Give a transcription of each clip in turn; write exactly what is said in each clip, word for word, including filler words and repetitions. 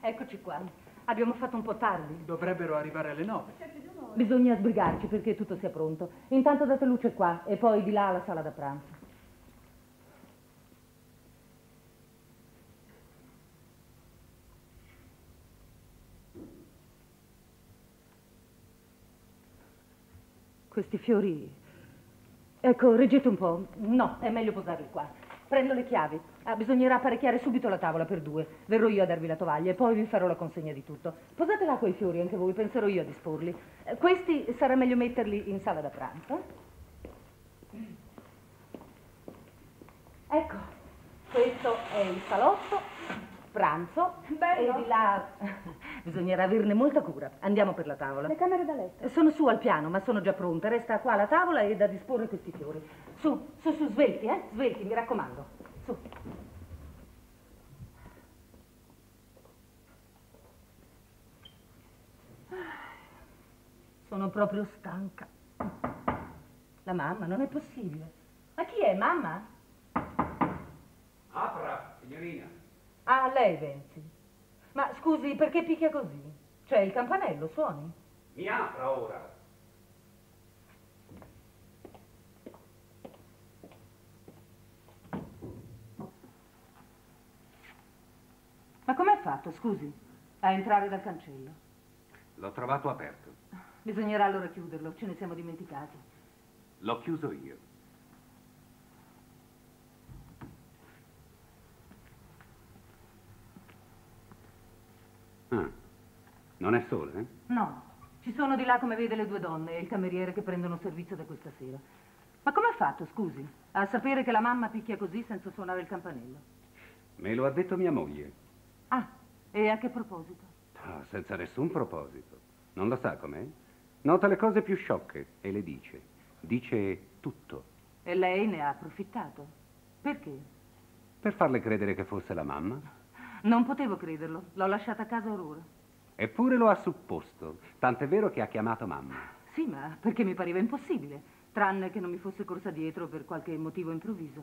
Eccoci qua. Abbiamo fatto un po' tardi. Dovrebbero arrivare alle nove. Bisogna sbrigarci perché tutto sia pronto. Intanto date luce qua e poi di là alla sala da pranzo. Questi fiori... Ecco, reggete un po'. No, è meglio posarli qua. Prendo le chiavi. Ah, bisognerà apparecchiare subito la tavola per due. Verrò io a darvi la tovaglia e poi vi farò la consegna di tutto. Posatela coi fiori anche voi, penserò io a disporli. Eh, questi sarà meglio metterli in sala da pranzo. Ecco, questo è il salotto, pranzo. Bello. E di là bisognerà averne molta cura. Andiamo per la tavola. Le camere da letto? Sono su al piano, ma sono già pronte. Resta qua la tavola e da disporre questi fiori. Su, su, su, svelti, eh? Svelti, mi raccomando. Su. Sono proprio stanca. La mamma, non è possibile. Ma chi è, mamma? Apra, signorina. Ah, lei, Venzi. Ma scusi, perché picchia così? Cioè, il campanello suoni? Mi apra ora. Ma com'è fatto, scusi, a entrare dal cancello? L'ho trovato aperto. Bisognerà allora chiuderlo, ce ne siamo dimenticati. L'ho chiuso io. Ah, non è solo, eh? No, ci sono di là, come vede, le due donne e il cameriere che prendono servizio da questa sera. Ma com'è fatto, scusi, a sapere che la mamma picchia così senza suonare il campanello? Me lo ha detto mia moglie. Ah, e a che proposito? Ah, senza nessun proposito. Non lo sa com'è? Nota le cose più sciocche e le dice. Dice tutto. E lei ne ha approfittato? Perché? Per farle credere che fosse la mamma. Non potevo crederlo, l'ho lasciata a casa or ora. Eppure lo ha supposto, tant'è vero che ha chiamato mamma. Sì, ma perché mi pareva impossibile, tranne che non mi fosse corsa dietro per qualche motivo improvviso.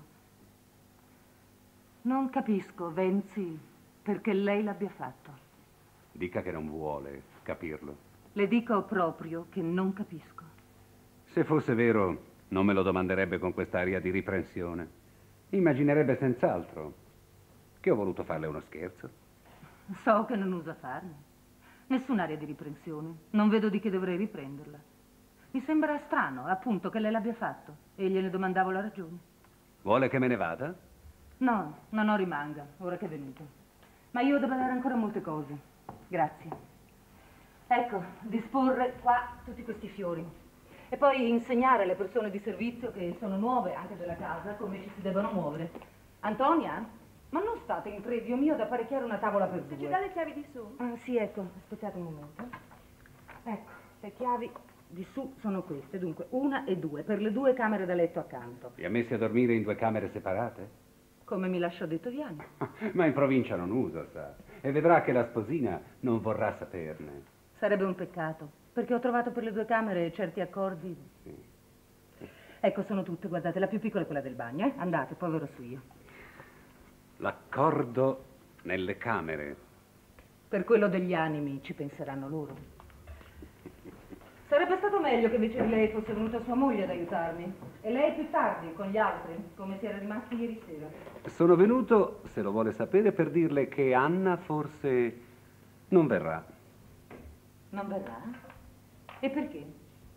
Non capisco, Venzi, perché lei l'abbia fatto. Dica che non vuole capirlo. Le dico proprio che non capisco. Se fosse vero, non me lo domanderebbe con quest'aria di riprensione. Immaginerebbe senz'altro che ho voluto farle uno scherzo. So che non usa farne. Nessun'aria di riprensione. Non vedo di che dovrei riprenderla. Mi sembra strano, appunto, che lei l'abbia fatto e gliene domandavo la ragione. Vuole che me ne vada? No, no, no, rimanga, ora che è venuto. Ma io devo dare ancora molte cose. Grazie. Ecco, disporre qua tutti questi fiori. E poi insegnare alle persone di servizio che sono nuove anche della casa come ci si devono muovere. Antonia? Ma non state in previo mio ad apparecchiare una tavola per due? Ci dà le chiavi di su? Ah, sì, ecco, aspettate un momento. Ecco, le chiavi di su sono queste, dunque, una e due, per le due camere da letto accanto. Vi ha messi a dormire in due camere separate? Come mi lasciò detto Viani. Ma in provincia non uso, sa. E vedrà che la sposina non vorrà saperne. Sarebbe un peccato, perché ho trovato per le due camere certi accordi. Sì. Ecco, sono tutte, guardate, la più piccola è quella del bagno, eh? Andate, poi verrò su io. L'accordo nelle camere. Per quello degli animi ci penseranno loro. Sarebbe stato meglio che invece di lei fosse venuta sua moglie ad aiutarmi. E lei più tardi, con gli altri, come si era rimasti ieri sera. Sono venuto, se lo vuole sapere, per dirle che Anna forse non verrà. Non verrà? E perché?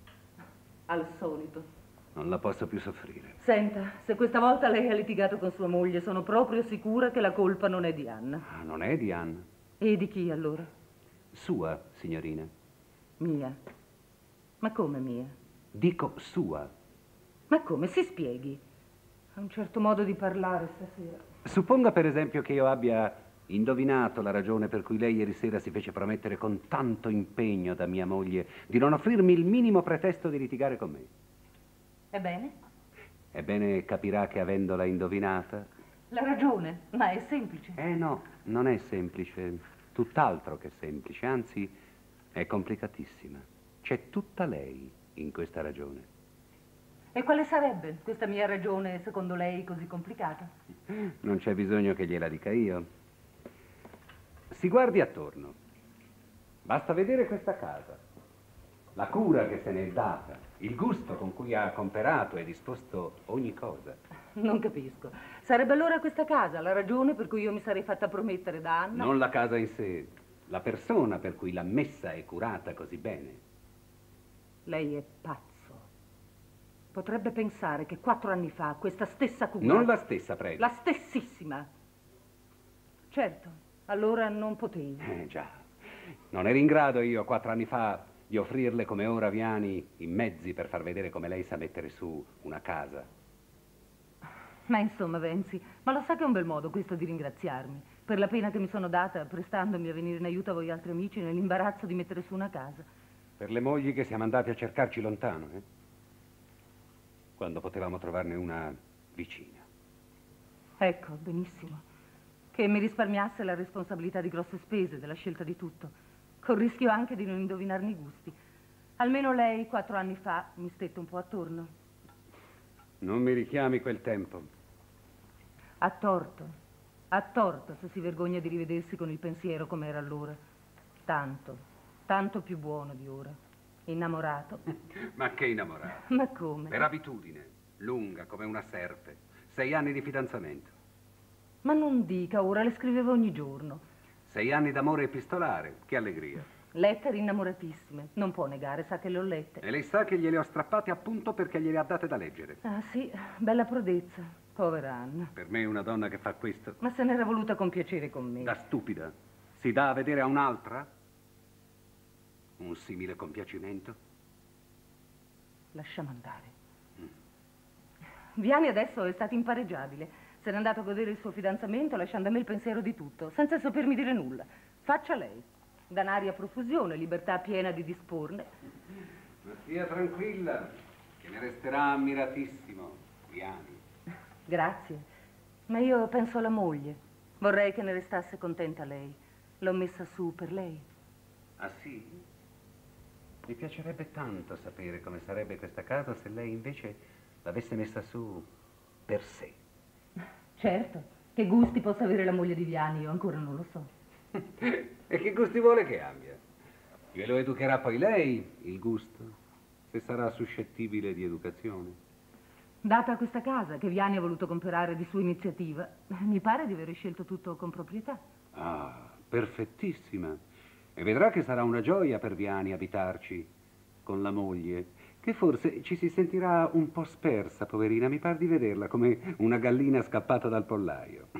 Al solito. Non la posso più soffrire. Senta, se questa volta lei ha litigato con sua moglie, sono proprio sicura che la colpa non è di Anna. Ah, non è di Anna. E di chi allora? Sua, signorina. Mia. Ma come mia? Dico sua. Ma come? Si spieghi. Ha un certo modo di parlare stasera. Supponga per esempio che io abbia indovinato la ragione per cui lei ieri sera si fece promettere con tanto impegno da mia moglie di non offrirmi il minimo pretesto di litigare con me. Ebbene? Ebbene, capirà che avendola indovinata... La ragione, ma è semplice. Eh no, non è semplice, tutt'altro che semplice, anzi è complicatissima. C'è tutta lei in questa ragione. E quale sarebbe questa mia ragione, secondo lei, così complicata? Non c'è bisogno che gliela dica io. si guardi attorno. Basta vedere questa casa, la cura che se n'è data, il gusto con cui ha comperato e disposto ogni cosa. Non capisco. Sarebbe allora questa casa la ragione per cui io mi sarei fatta promettere da Anna? Non la casa in sé, la persona per cui l'ha messa e curata così bene. Lei è pazzo. Potrebbe pensare che quattro anni fa questa stessa cura... Non la stessa, prego. La stessissima. Certo, allora non potevi. Eh già, non eri in grado io quattro anni fa di offrirle come ora Viani i mezzi per far vedere come lei sa mettere su una casa. Ma insomma, Venzi, ma lo sa che è un bel modo questo di ringraziarmi per la pena che mi sono data prestandomi a venire in aiuto a voi altri amici nell'imbarazzo di mettere su una casa. Per le mogli che siamo andati a cercarci lontano, eh? Quando potevamo trovarne una vicina. Ecco, benissimo. Che mi risparmiasse la responsabilità di grosse spese, della scelta di tutto, col rischio anche di non indovinarne i gusti. Almeno lei, quattro anni fa, mi stette un po' attorno. Non mi richiami quel tempo. Ha torto, ha torto se si vergogna di rivedersi con il pensiero come era allora. Tanto, tanto più buono di ora. Innamorato. Ma che innamorato? Ma come? Per abitudine, lunga come una serpe. Sei anni di fidanzamento. Ma non dica, ora le scrivevo ogni giorno. Sei anni d'amore epistolare, che allegria. Lettere innamoratissime, non può negare, sa che le ho lette. E lei sa che gliele ho strappate appunto perché gliele ha date da leggere. Ah sì, bella prodezza, povera Anna. Per me una donna che fa questo... Ma se n'era voluta compiacere con me. Da stupida. Si dà a vedere a un'altra? Un simile compiacimento? Lasciamo andare. Mm. Viani adesso è stato impareggiabile. Se n'è andato a godere il suo fidanzamento lasciando a me il pensiero di tutto, senza sapermi dire nulla. Faccia lei. Danari a profusione, libertà piena di disporne. Ma stia tranquilla, che ne resterà ammiratissimo, Viani. Grazie, ma io penso alla moglie. Vorrei che ne restasse contenta lei. L'ho messa su per lei. Ah sì? Mi piacerebbe tanto sapere come sarebbe questa casa se lei invece l'avesse messa su per sé. Certo, che gusti possa avere la moglie di Viani, io ancora non lo so. E che gusti vuole che abbia? Glielo educherà poi lei, il gusto, se sarà suscettibile di educazione. Data questa casa che Viani ha voluto comprare di sua iniziativa, mi pare di aver scelto tutto con proprietà. Ah, perfettissima. E vedrà che sarà una gioia per Viani abitarci con la moglie, che forse ci si sentirà un po' spersa, poverina. Mi par di vederla come una gallina scappata dal pollaio.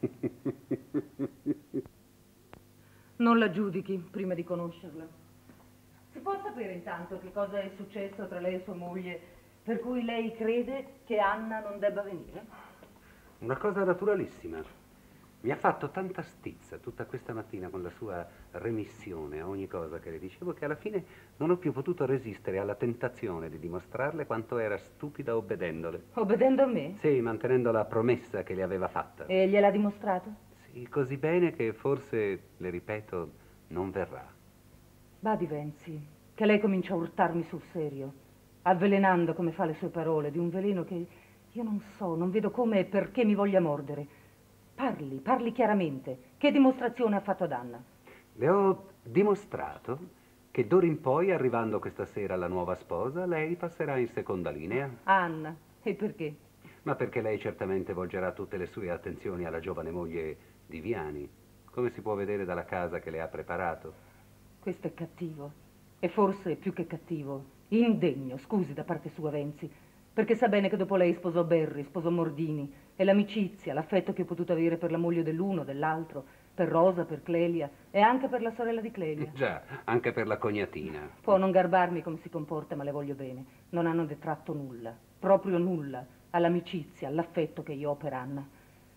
Non la giudichi prima di conoscerla. Si può sapere intanto che cosa è successo tra lei e sua moglie, per cui lei crede che Anna non debba venire? Una cosa naturalissima. Mi ha fatto tanta stizza tutta questa mattina con la sua remissione a ogni cosa che le dicevo che alla fine non ho più potuto resistere alla tentazione di dimostrarle quanto era stupida obbedendole. Obbedendo a me? Sì, mantenendo la promessa che le aveva fatta. E gliel'ha dimostrato? Sì, così bene che forse, le ripeto, non verrà. Badi, Venzi, che lei comincia a urtarmi sul serio, avvelenando come fa le sue parole, di un veleno che io non so, non vedo come e perché mi voglia mordere. Parli, parli chiaramente. Che dimostrazione ha fatto ad Anna? Le ho dimostrato che d'ora in poi, arrivando questa sera la nuova sposa, lei passerà in seconda linea. Anna, e perché? Ma perché lei certamente volgerà tutte le sue attenzioni alla giovane moglie di Viani, come si può vedere dalla casa che le ha preparato. Questo è cattivo, e forse più che cattivo, indegno, scusi da parte sua, Venzi, perché sa bene che dopo lei sposò Berri, sposò Mordini, e l'amicizia, l'affetto che ho potuto avere per la moglie dell'uno, dell'altro, per Rosa, per Clelia, e anche per la sorella di Clelia. Già, anche per la cognatina. Può non garbarmi come si comporta, ma le voglio bene. Non hanno detratto nulla, proprio nulla, all'amicizia, all'affetto che io ho per Anna.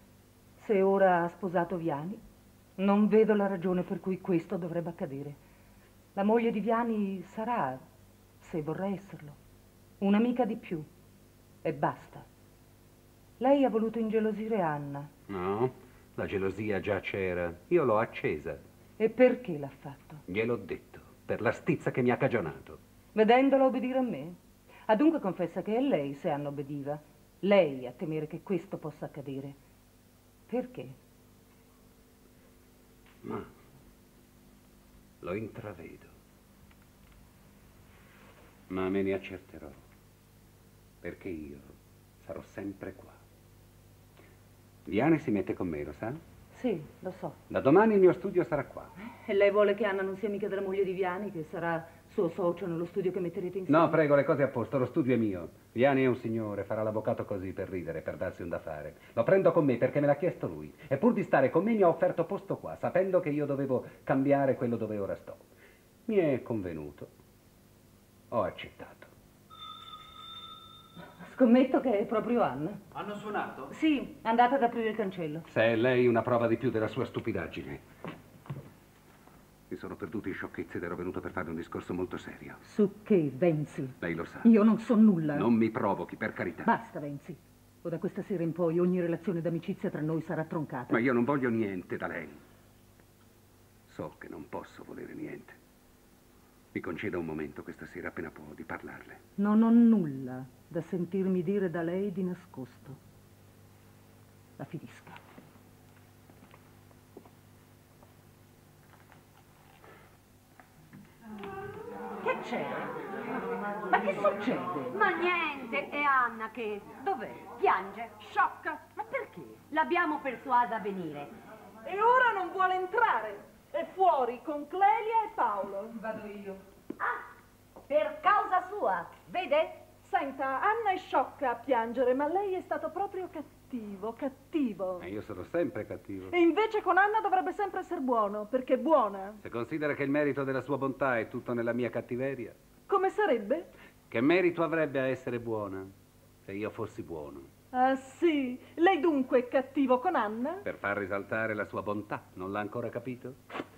Se ora ha sposato Viani, non vedo la ragione per cui questo dovrebbe accadere. La moglie di Viani sarà, se vorrà esserlo, un'amica di più, e basta. Lei ha voluto ingelosire Anna. No, la gelosia già c'era. Io l'ho accesa. E perché l'ha fatto? Gliel'ho detto, per la stizza che mi ha cagionato. Vedendola obbedire a me? Ah, dunque confessa che è lei se Anna obbediva. Lei a temere che questo possa accadere. Perché? Ma Lo intravedo. Ma me ne accerterò, perché io sarò sempre qua. Viane si mette con me, lo sa? Sì, lo so. Da domani il mio studio sarà qua. E lei vuole che Anna non sia mica della moglie di Viani, che sarà suo socio nello studio che metterete insieme? No, prego, le cose a posto, lo studio è mio. Viani è un signore, farà l'avvocato così per ridere, per darsi un da fare. Lo prendo con me perché me l'ha chiesto lui. E pur di stare con me mi ha offerto posto qua, sapendo che io dovevo cambiare quello dove ora sto. Mi è convenuto. Ho accettato. Scommetto che è proprio Anna. Hanno suonato? Sì, è andata ad aprire il cancello. Se è lei una prova di più della sua stupidaggine. Mi sono perduto in sciocchezze ed ero venuto per fare un discorso molto serio. Su che, Venzi? Lei lo sa. Io non so nulla. Non mi provochi, per carità. Basta, Venzi. O da questa sera in poi ogni relazione d'amicizia tra noi sarà troncata. Ma io non voglio niente da lei. So che non posso volere niente. Mi conceda un momento questa sera, appena può, di parlarle. Non ho nulla da sentirmi dire da lei di nascosto. La finisca. Che c'è? Ma che succede? Ma niente, è Anna che... Dov'è? piange. Sciocca? Ma perché? L'abbiamo persuasa a venire. E ora non vuole entrare. È fuori con Clelia e Paolo. Vado io. Ah, per causa sua, vede? Senta, Anna è sciocca a piangere, ma lei è stato proprio cattivo, cattivo. Ma io sono sempre cattivo. E invece con Anna dovrebbe sempre essere buono, perché è buona. Se considera che il merito della sua bontà è tutto nella mia cattiveria, Come sarebbe? che merito avrebbe a essere buona se io fossi buono? Ah sì, lei dunque è cattivo con Anna? Per far risaltare la sua bontà, non l'ha ancora capito?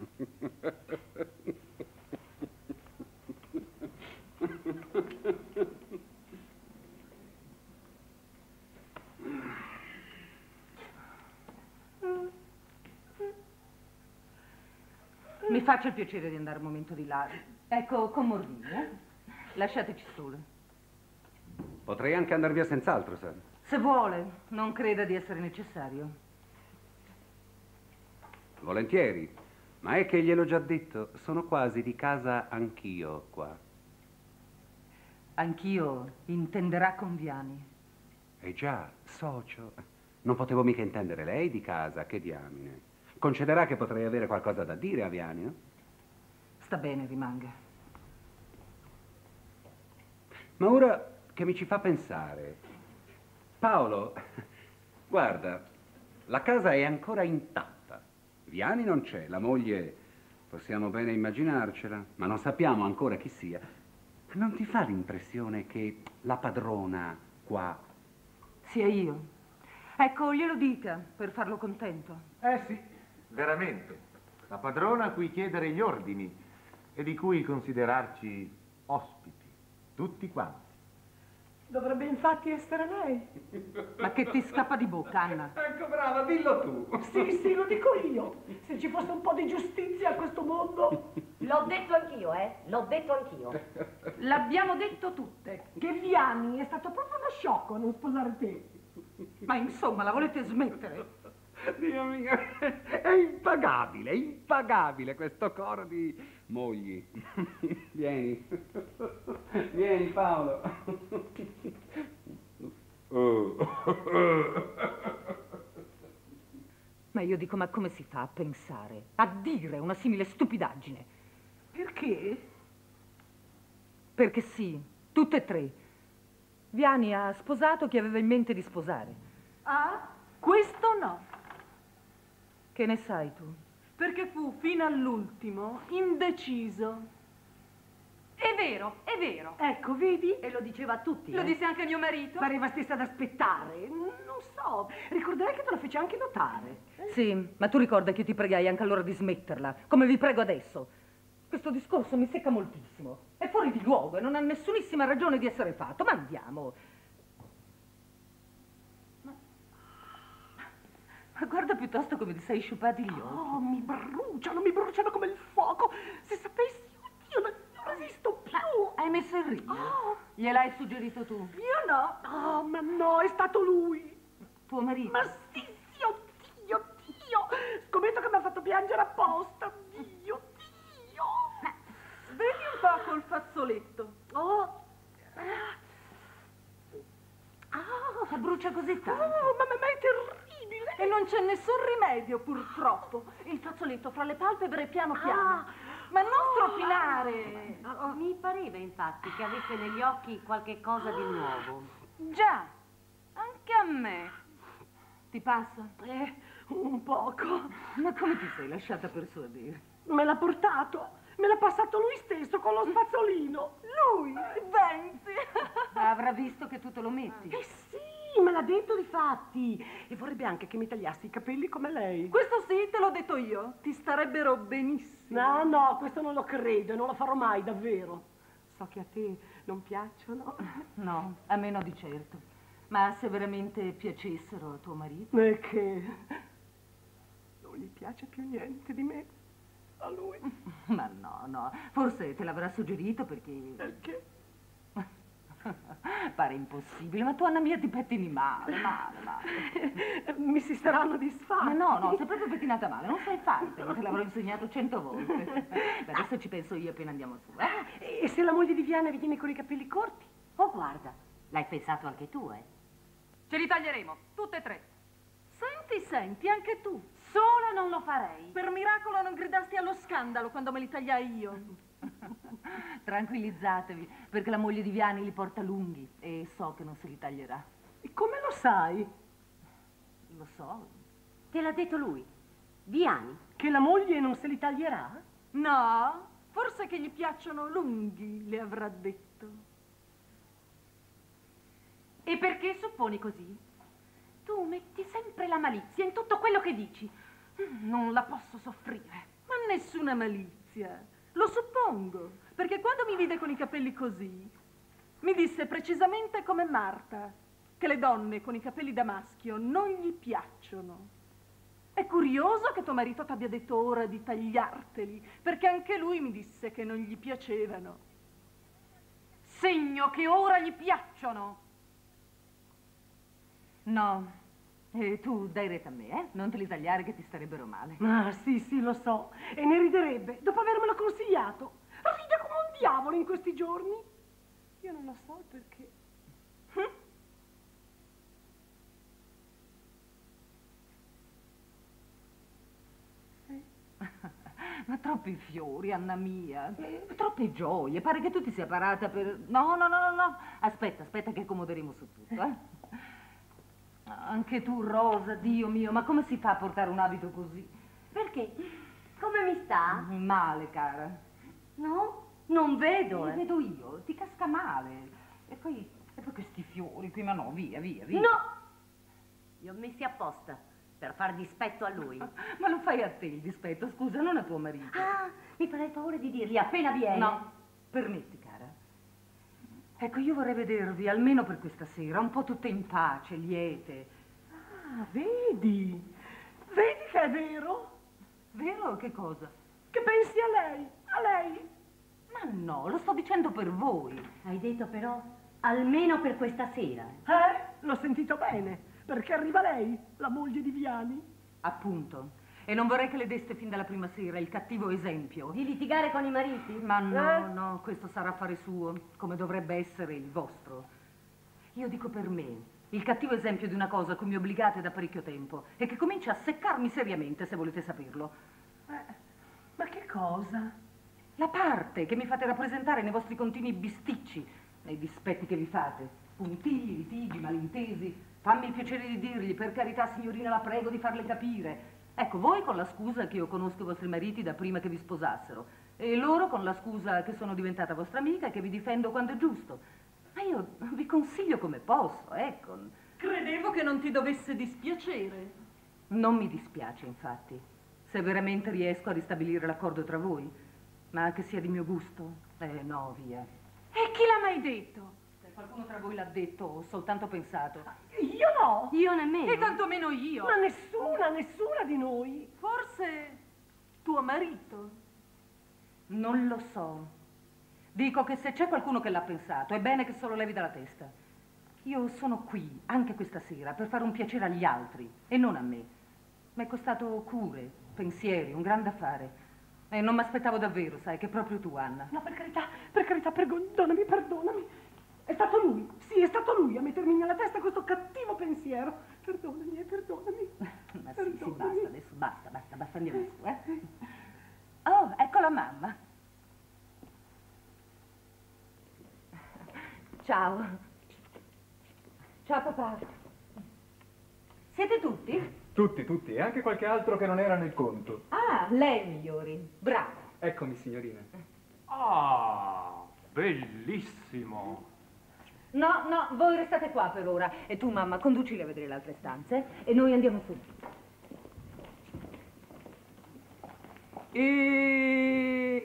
Mi faccia il piacere di andare un momento di là. Ecco, con Morvini, eh? Lasciateci sole. Potrei anche andar via senz'altro, sa. Se vuole, non creda di essere necessario. Volentieri. Ma è che gliel'ho già detto, sono quasi di casa anch'io qua. Anch'io intenderà con Viani. Eh già, socio. Non potevo mica intendere lei di casa, che diamine. Concederà che potrei avere qualcosa da dire a Viani, no? Sta bene, rimanga. Ma ora che mi ci fa pensare, Paolo, guarda, la casa è ancora intatta. Viani non c'è, la moglie possiamo bene immaginarcela, ma non sappiamo ancora chi sia. Non ti fa l'impressione che la padrona qua... Sia io. Ecco, glielo dica, per farlo contento. Eh sì, veramente. La padrona a cui chiedere gli ordini e di cui considerarci ospiti, tutti quanti. Dovrebbe infatti essere lei. Ma che ti scappa di bocca, Anna? Ecco, brava, dillo tu. Sì, sì, lo dico io. Se ci fosse un po' di giustizia a questo mondo. L'ho detto anch'io, eh? L'ho detto anch'io. L'abbiamo detto tutte. Che Viani è stato proprio uno sciocco a non sposare te. Ma insomma, la volete smettere? Dio mio, è impagabile, è impagabile questo coro di mogli. Vieni, vieni Paolo. Ma io dico, ma come si fa a pensare, a dire una simile stupidaggine? Perché? Perché sì, tutte e tre. Viani ha sposato chi aveva in mente di sposare. Ah, questo no. Che ne sai tu? Perché fu fino all'ultimo indeciso. È vero, è vero. Ecco, vedi? E lo diceva a tutti, Lo eh? disse anche mio marito. Pareva stessa ad aspettare. Non so, ricorderai che te lo fece anche notare. Sì, ma tu ricorda che io ti pregai anche allora di smetterla, come vi prego adesso. Questo discorso mi secca moltissimo. È fuori di luogo e non ha nessunissima ragione di essere fatto. Ma andiamo. Ma, ma guarda piuttosto come ti sei sciupati gli occhi. Oh, mi bruciano, mi bruciano come il fuoco. Se sapessi, io non, non resisto più. Hai messo il ritmo? Oh. Gliel'hai suggerito tu? Io no. Oh, ma no, è stato lui. Tuo marito? Ma sì, sì, oddio, Dio. Scommetto che mi ha fatto piangere apposta. Dio, Dio. fa col fazzoletto? Oh! Ah, brucia così tanto. Oh, ma, ma è terribile! E non c'è nessun rimedio, purtroppo. Il fazzoletto fra le palpebre piano piano. Ah. Ma non stropinare! Mi pareva infatti che avesse negli occhi qualche cosa di nuovo. Già, anche a me. Ti passa? Eh, un poco. Ma come ti sei lasciata persuadere? Me l'ha portato. Me l'ha passato lui stesso con lo spazzolino. Lui, Venzi. Avrà visto che tu te lo metti. Eh sì, me l'ha detto difatti. E vorrebbe anche che mi tagliassi i capelli come lei. Questo sì, te l'ho detto io. Ti starebbero benissimo. No, no, questo non lo credo e non lo farò mai, davvero. So che a te non piacciono. No, a me no di certo. Ma se veramente piacessero a tuo marito? E che non gli piace più niente di me. A lui. Ma no, no, forse te l'avrà suggerito perché... Perché? Pare impossibile, ma tu, Anna mia, ti pettini male, male, male. Mi si staranno disfatti. Ma no, no, sei proprio pettinata male, non sai fartelo, te l'avrò insegnato cento volte. Beh, adesso ci penso io appena andiamo su, eh? E se la moglie di Viana viene con i capelli corti? Oh, guarda, l'hai pensato anche tu, eh? Ce li taglieremo, tutte e tre. Senti, senti, anche tu. Sola non lo farei. Per miracolo non gridasti allo scandalo quando me li tagliai io. Tranquillizzatevi, perché la moglie di Viani li porta lunghi e so che non se li taglierà. E come lo sai? Lo so. Te l'ha detto lui, Viani. Che la moglie non se li taglierà? No, forse che gli piacciono lunghi, le avrà detto. E perché supponi così? Tu metti sempre la malizia in tutto quello che dici. Non la posso soffrire. Ma nessuna malizia. Lo suppongo, perché quando mi vide con i capelli così, mi disse precisamente come Marta, che le donne con i capelli da maschio non gli piacciono. È curioso che tuo marito ti abbia detto ora di tagliarteli, perché anche lui mi disse che non gli piacevano. Segno che ora gli piacciono. No, e tu dai retta a me, eh? Non te li tagliare che ti starebbero male. Ah, sì, sì, lo so. E ne riderebbe, dopo avermelo consigliato. Ride come un diavolo in questi giorni. Io non lo so perché. Ma troppi fiori, Anna mia, troppe gioie. Pare che tu ti sia parata per... No, no, no, no, no. Aspetta, aspetta che accomoderemo su tutto, eh? Anche tu, Rosa, Dio mio, ma come si fa a portare un abito così? Perché? Come mi sta? Male, cara. No? Non vedo, Lo eh. vedo io, ti casca male. E poi, e poi questi fiori qui, ma no, via, via, via. No! Li ho messi apposta per far dispetto a lui. Ma lo fai a te il dispetto, scusa, non a tuo marito. Ah, mi farei il favore di dirgli appena viene. No, permetti, cara. Ecco, io vorrei vedervi, almeno per questa sera, un po' tutte in pace, liete. Ah, vedi? Vedi che è vero? Vero? Che cosa? Che pensi a lei? A lei? Ma no, lo sto dicendo per voi. Hai detto però almeno per questa sera. Eh? L'ho sentito bene, perché arriva lei, la moglie di Viani. Appunto. E non vorrei che le deste fin dalla prima sera il cattivo esempio. Di litigare con i mariti? Ma no, Eh? no, questo sarà affare suo, come dovrebbe essere il vostro. Io dico per me, il cattivo esempio di una cosa a cui mi obbligate da parecchio tempo e che comincia a seccarmi seriamente, se volete saperlo. Eh, ma che cosa? La parte che mi fate rappresentare nei vostri continui bisticci, nei dispetti che vi fate. Puntigli, litigi, malintesi. Fammi il piacere di dirgli, per carità, signorina, la prego di farle capire. Ecco, voi con la scusa che io conosco i vostri mariti da prima che vi sposassero e loro con la scusa che sono diventata vostra amica e che vi difendo quando è giusto. Ma io vi consiglio come posso, ecco. Credevo che non ti dovesse dispiacere. Non mi dispiace, infatti, se veramente riesco a ristabilire l'accordo tra voi, ma che sia di mio gusto, eh no, via. E chi l'ha mai detto? Se qualcuno tra voi l'ha detto, ho soltanto pensato. Io no! Io nemmeno. E tantomeno io. Ma nessuna, nessuna di noi. Forse tuo marito. Non lo so. Dico che se c'è qualcuno che l'ha pensato, è bene che se lo levi dalla testa. Io sono qui, anche questa sera, per fare un piacere agli altri, e non a me. Mi è costato cure, pensieri, un grande affare. E non mi aspettavo davvero, sai, che proprio tu, Anna. No, per carità, per carità, perdonami, perdonami. È stato lui, sì, è stato lui a mettermi nella testa questo cattivo pensiero. Perdonami, eh, perdonami. Ma perdonami. sì, sì, basta, adesso basta, basta, basta, andiamo su, eh. Oh, ecco la mamma. Ciao. Ciao papà. Siete tutti? Tutti, tutti, e anche qualche altro che non era nel conto. Ah, lei migliori. Bravo. Eccomi, signorina. Ah, bellissimo. No, no, voi restate qua per ora. E tu, mamma, conducili a vedere le altre stanze e noi andiamo su. E...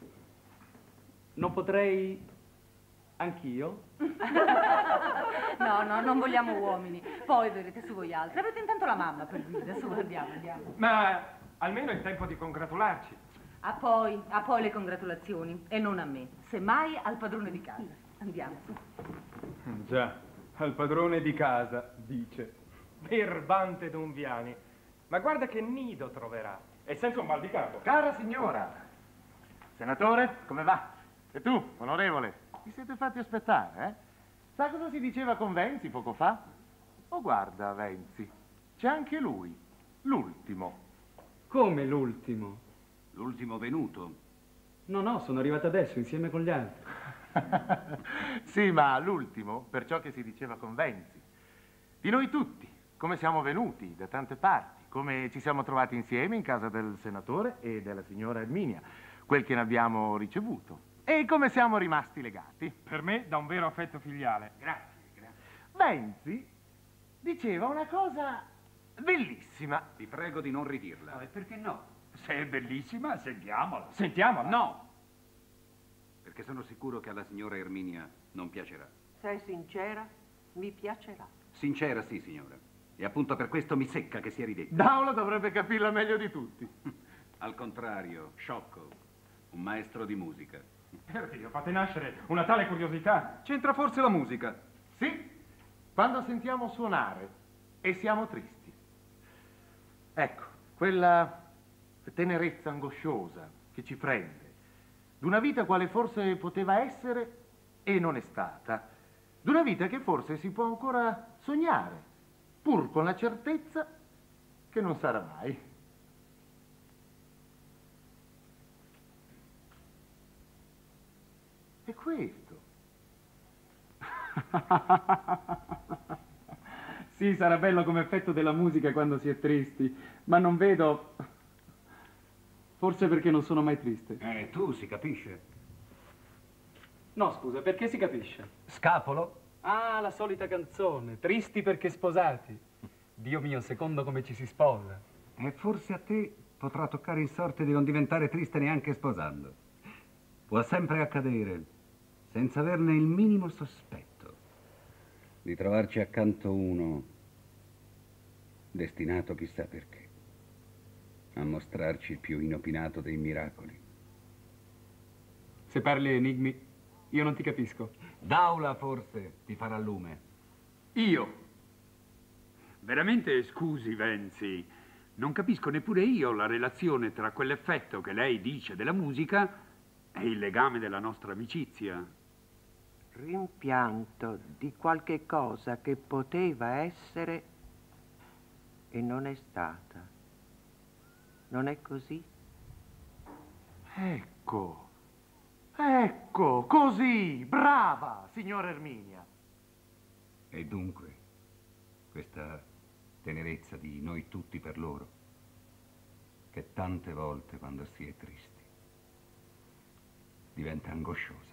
non potrei anch'io? No, no, non vogliamo uomini. Poi vedrete su voi altri. Avete intanto la mamma per guida. Su, andiamo, andiamo. Ma almeno è tempo di congratularci. A poi, a poi le congratulazioni. E non a me. Semmai al padrone di casa. Andiamo, su. Già, al padrone di casa, dice. Birbante d'Unviani. Ma guarda che nido troverà. E senza un mal di capo. Cara signora, senatore, come va? E tu, onorevole, vi siete fatti aspettare, eh? Sa cosa si diceva con Venzi poco fa? Oh, guarda, Venzi, c'è anche lui, l'ultimo. Come l'ultimo? L'ultimo venuto. No, no, sono arrivato adesso insieme con gli altri. Sì, ma l'ultimo per ciò che si diceva con Venzi. Di noi tutti, come siamo venuti da tante parti, come ci siamo trovati insieme in casa del senatore e della signora Erminia, quel che ne abbiamo ricevuto, e come siamo rimasti legati. Per me, da un vero affetto filiale. Grazie, grazie. Venzi diceva una cosa bellissima. Vi prego di non ridirla. No, e perché no? Se è bellissima, sentiamola. Sentiamola. No! Perché sono sicuro che alla signora Erminia non piacerà. Sei sincera? Mi piacerà. Sincera, sì, signora. E appunto per questo mi secca che sia ridetta. Daula dovrebbe capirla meglio di tutti. Al contrario, sciocco, un maestro di musica. Per Dio, fate nascere una tale curiosità. C'entra forse la musica? Sì, quando sentiamo suonare e siamo tristi. Ecco, quella tenerezza angosciosa che ci prende, d'una vita quale forse poteva essere e non è stata, d'una vita che forse si può ancora sognare, pur con la certezza che non sarà mai. È questo. Sì, sarà bello come effetto della musica quando si è tristi, ma non vedo... Forse perché non sono mai triste. Eh, tu si capisce. No, scusa, perché si capisce? Scapolo? Ah, la solita canzone, tristi perché sposati. Dio mio, secondo come ci si sposa. E forse a te potrà toccare in sorte di non diventare triste neanche sposando. Può sempre accadere, senza averne il minimo sospetto, di trovarci accanto uno destinato chissà perché a mostrarci il più inopinato dei miracoli. Se parli enigmi, io non ti capisco. Daula forse ti farà lume. Io? Veramente scusi, Venzi, non capisco neppure io la relazione tra quell'effetto che lei dice della musica e il legame della nostra amicizia. Rimpianto di qualche cosa che poteva essere e non è stata. Non è così? Ecco, ecco, così, brava, signora Erminia. E dunque, questa tenerezza di noi tutti per loro, che tante volte quando si è tristi diventa angosciosa.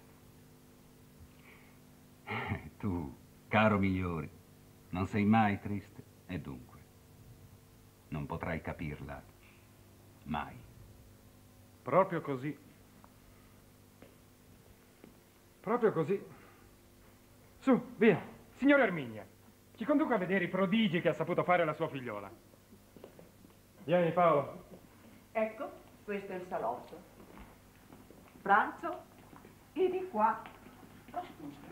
Tu, caro migliore, non sei mai triste e dunque non potrai capirla mai. Proprio così. Proprio così. Su, via. Signora Erminia, ci conduca a vedere i prodigi che ha saputo fare la sua figliola. Vieni, Paolo. Ecco, questo è il salotto. Pranzo e di qua la stufa.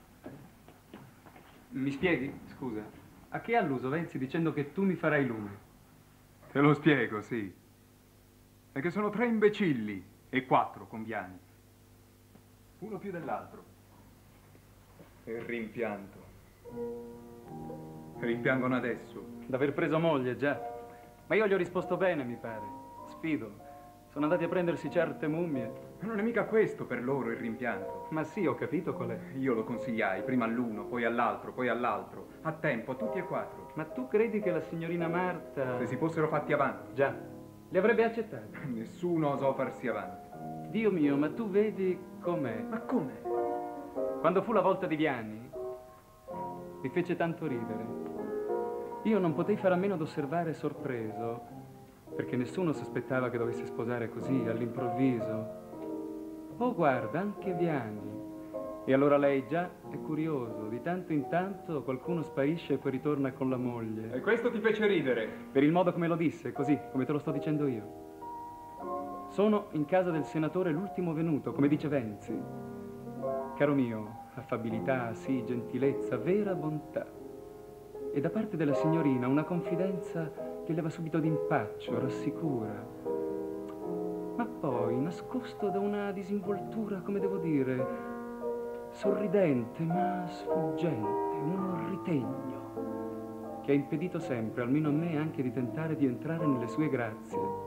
Mi spieghi, scusa, a che ha alluso Venzi dicendo che tu mi farai lume? Te lo spiego, sì. È che sono tre imbecilli e quattro conviani. Uno più dell'altro. E rimpianto. Rimpiangono adesso. D'aver preso moglie, già. Ma io gli ho risposto bene, mi pare. Sfido. Sono andati a prendersi certe mummie. Ma non è mica questo per loro il rimpianto. Ma sì, ho capito qual è. Io lo consigliai, prima all'uno, poi all'altro, poi all'altro. A tempo, a tutti e quattro. Ma tu credi che la signorina Marta... Se si fossero fatti avanti. Già. Li avrebbe accettati. Nessuno osò farsi avanti. Dio mio, ma tu vedi com'è. Ma com'è? Quando fu la volta di Viani, mi fece tanto ridere. Io non potei fare a meno d'osservare sorpreso, perché nessuno sospettava che dovesse sposare così, all'improvviso. Oh, guarda, anche Viani. E allora lei già è curioso. Di tanto in tanto qualcuno sparisce e poi ritorna con la moglie. E questo ti fece ridere? Per il modo come lo disse, così, come te lo sto dicendo io. Sono in casa del senatore l'ultimo venuto, come dice Venzi. Caro mio, affabilità, sì, gentilezza, vera bontà. E da parte della signorina una confidenza che leva subito d'impaccio, rassicura. Ma poi, nascosto da una disinvoltura, come devo dire, sorridente ma sfuggente, un ritegno che ha impedito sempre, almeno a me, anche di tentare di entrare nelle sue grazie.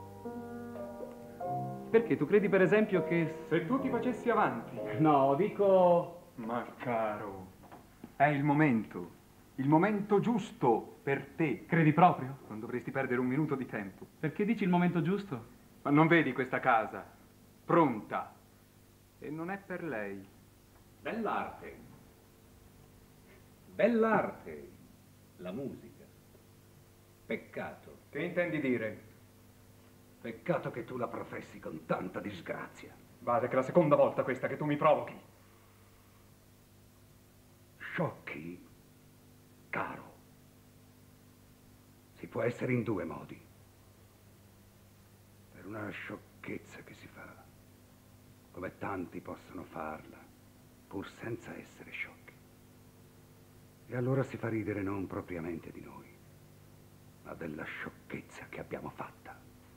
Perché tu credi, per esempio, che... Se tu ti facessi avanti... No, dico... Ma caro, è il momento. Il momento giusto per te. Credi proprio? Non dovresti perdere un minuto di tempo. Perché dici il momento giusto? Ma non vedi questa casa? Pronta. E non è per lei. Bell'arte. Bell'arte. La musica. Peccato. Che intendi dire? Peccato che tu la professi con tanta disgrazia. Vada, che è la seconda volta questa che tu mi provochi. Sciocchi, caro. Si può essere in due modi. Per una sciocchezza che si fa, come tanti possono farla, pur senza essere sciocchi. E allora si fa ridere non propriamente di noi, ma della sciocchezza che abbiamo fatta.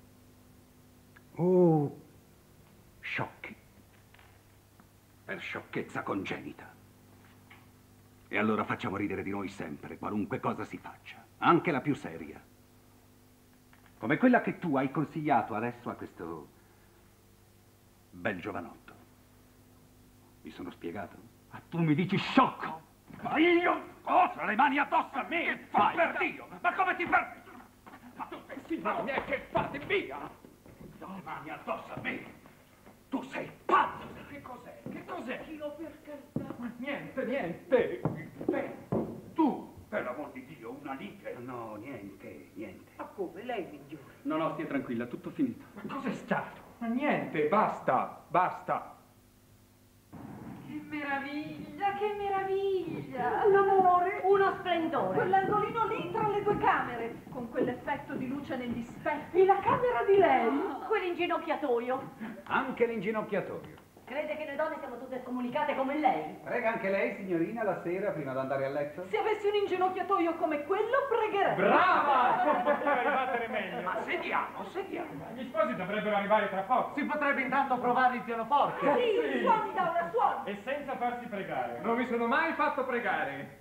Oh, sciocchi, per sciocchezza congenita. E allora facciamo ridere di noi sempre, qualunque cosa si faccia, anche la più seria. Come quella che tu hai consigliato adesso a questo bel giovanotto. Mi sono spiegato? Ma tu mi dici sciocco? Ma io cosa? Le mani addosso a me? Che fai? Per Dio! Ma come ti permetti? Ma tu sei signore miei, che fate via? Le mani addosso a me? Tu sei pazzo! Che cos'è? Che cos'è? Io per carità. Ma niente, niente. Beh, tu, per l'amor di Dio, una lite. No, niente, niente. Ma come? Lei mi giura? No, no, stia tranquilla, tutto finito. Ma cos'è stato? Ma niente, basta, basta. Che meraviglia, che meraviglia! L'amore! Uno splendore! Quell'angolino lì tra le due camere, con quell'effetto di luce negli specchi. E la camera di lei? Quell'inginocchiatoio. Anche l'inginocchiatoio. Crede che noi donne siamo tutte scomunicate come lei? Prega anche lei, signorina, la sera prima di andare a letto? Se avessi un inginocchiatoio come quello, pregherei. Brava! Non poteva ribattere meglio. Ma sediamo, sediamo. Gli sposi dovrebbero arrivare tra poco. Si potrebbe intanto provare il pianoforte. Sì, suoni da una suona. E senza farsi pregare. Non mi sono mai fatto pregare.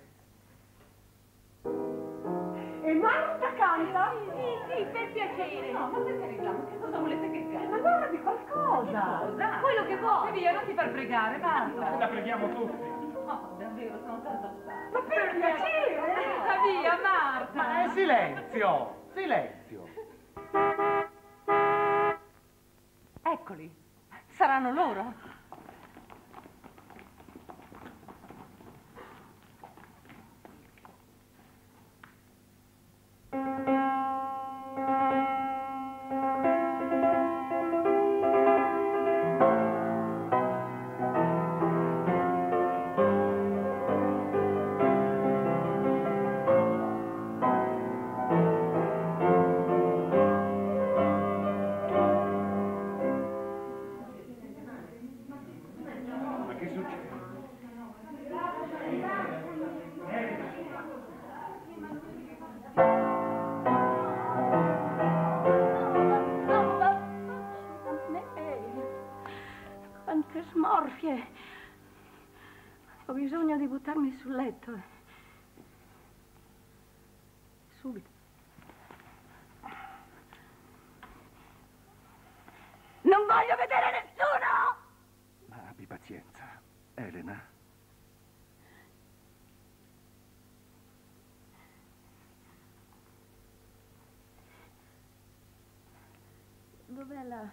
E Marta canta? Sì, sì, per piacere. No, ma per carità, ma che cosa volete che canti? Ma guarda di qualcosa. Cosa? Quello che vuoi. E via, non ti far pregare, Marta. La preghiamo tutti. No, davvero, sono tanto stanca. Ma per piacere! Ma via, Marta. Ma è silenzio, silenzio. Eccoli, saranno loro? Ma che succede? Ho bisogno di buttarmi sul letto. Subito. Non voglio vedere nessuno! Ma abbi pazienza, Elena. Dov'è la...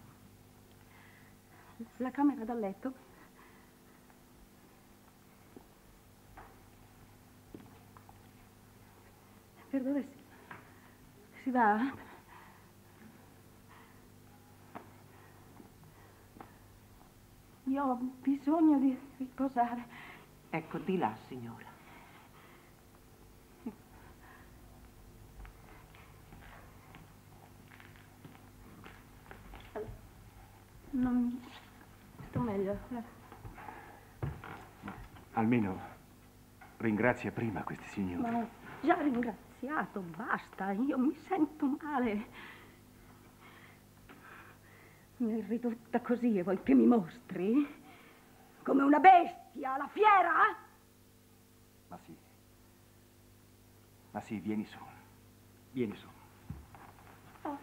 la camera da letto? Per dove si... si va? Io ho bisogno di riposare. Ecco, di là, signora. Non sto meglio. Almeno ringrazia prima questi signori. Ma ho già ringraziato, basta. Io mi sento male. Mi hai ridotta così e vuoi che mi mostri? Come una bestia, la fiera? Ma sì. Ma sì, vieni su. Vieni su. Oh.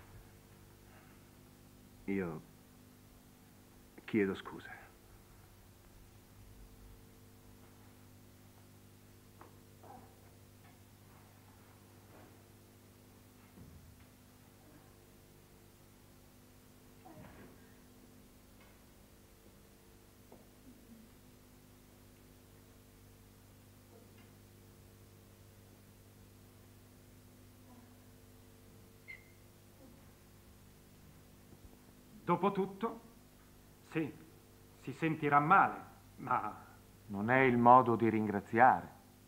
Io chiedo scusa. Dopotutto, sì, si sentirà male, ma... Non è il modo di ringraziare.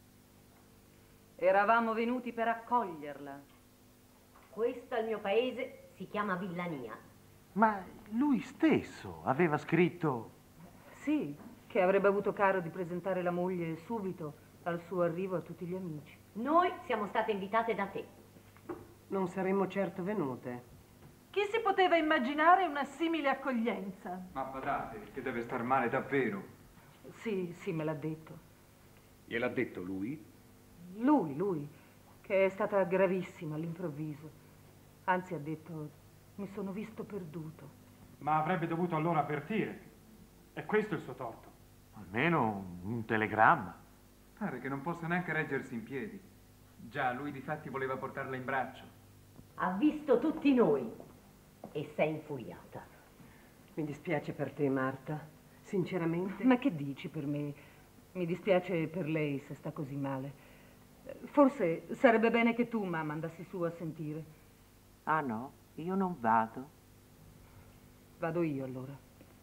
Eravamo venuti per accoglierla. Questo al mio paese si chiama villania. Ma lui stesso aveva scritto... Sì, che avrebbe avuto caro di presentare la moglie subito al suo arrivo a tutti gli amici. Noi siamo state invitate da te. Non saremmo certo venute. Chi si poteva immaginare una simile accoglienza? Ma badate, che deve star male davvero. Sì, sì, me l'ha detto. Gliel'ha detto lui? Lui, lui, che è stata gravissima all'improvviso. Anzi, ha detto, mi sono visto perduto. Ma avrebbe dovuto allora avvertire. E questo è il suo torto. Almeno un telegramma. Pare che non possa neanche reggersi in piedi. Già, lui difatti voleva portarla in braccio. Ha visto tutti noi e si è infuriata. Mi dispiace per te, Marta. Sinceramente. Ma che dici per me? Mi dispiace per lei se sta così male. Forse sarebbe bene che tu, mamma, andassi su a sentire. Ah no, io non vado. Vado io allora.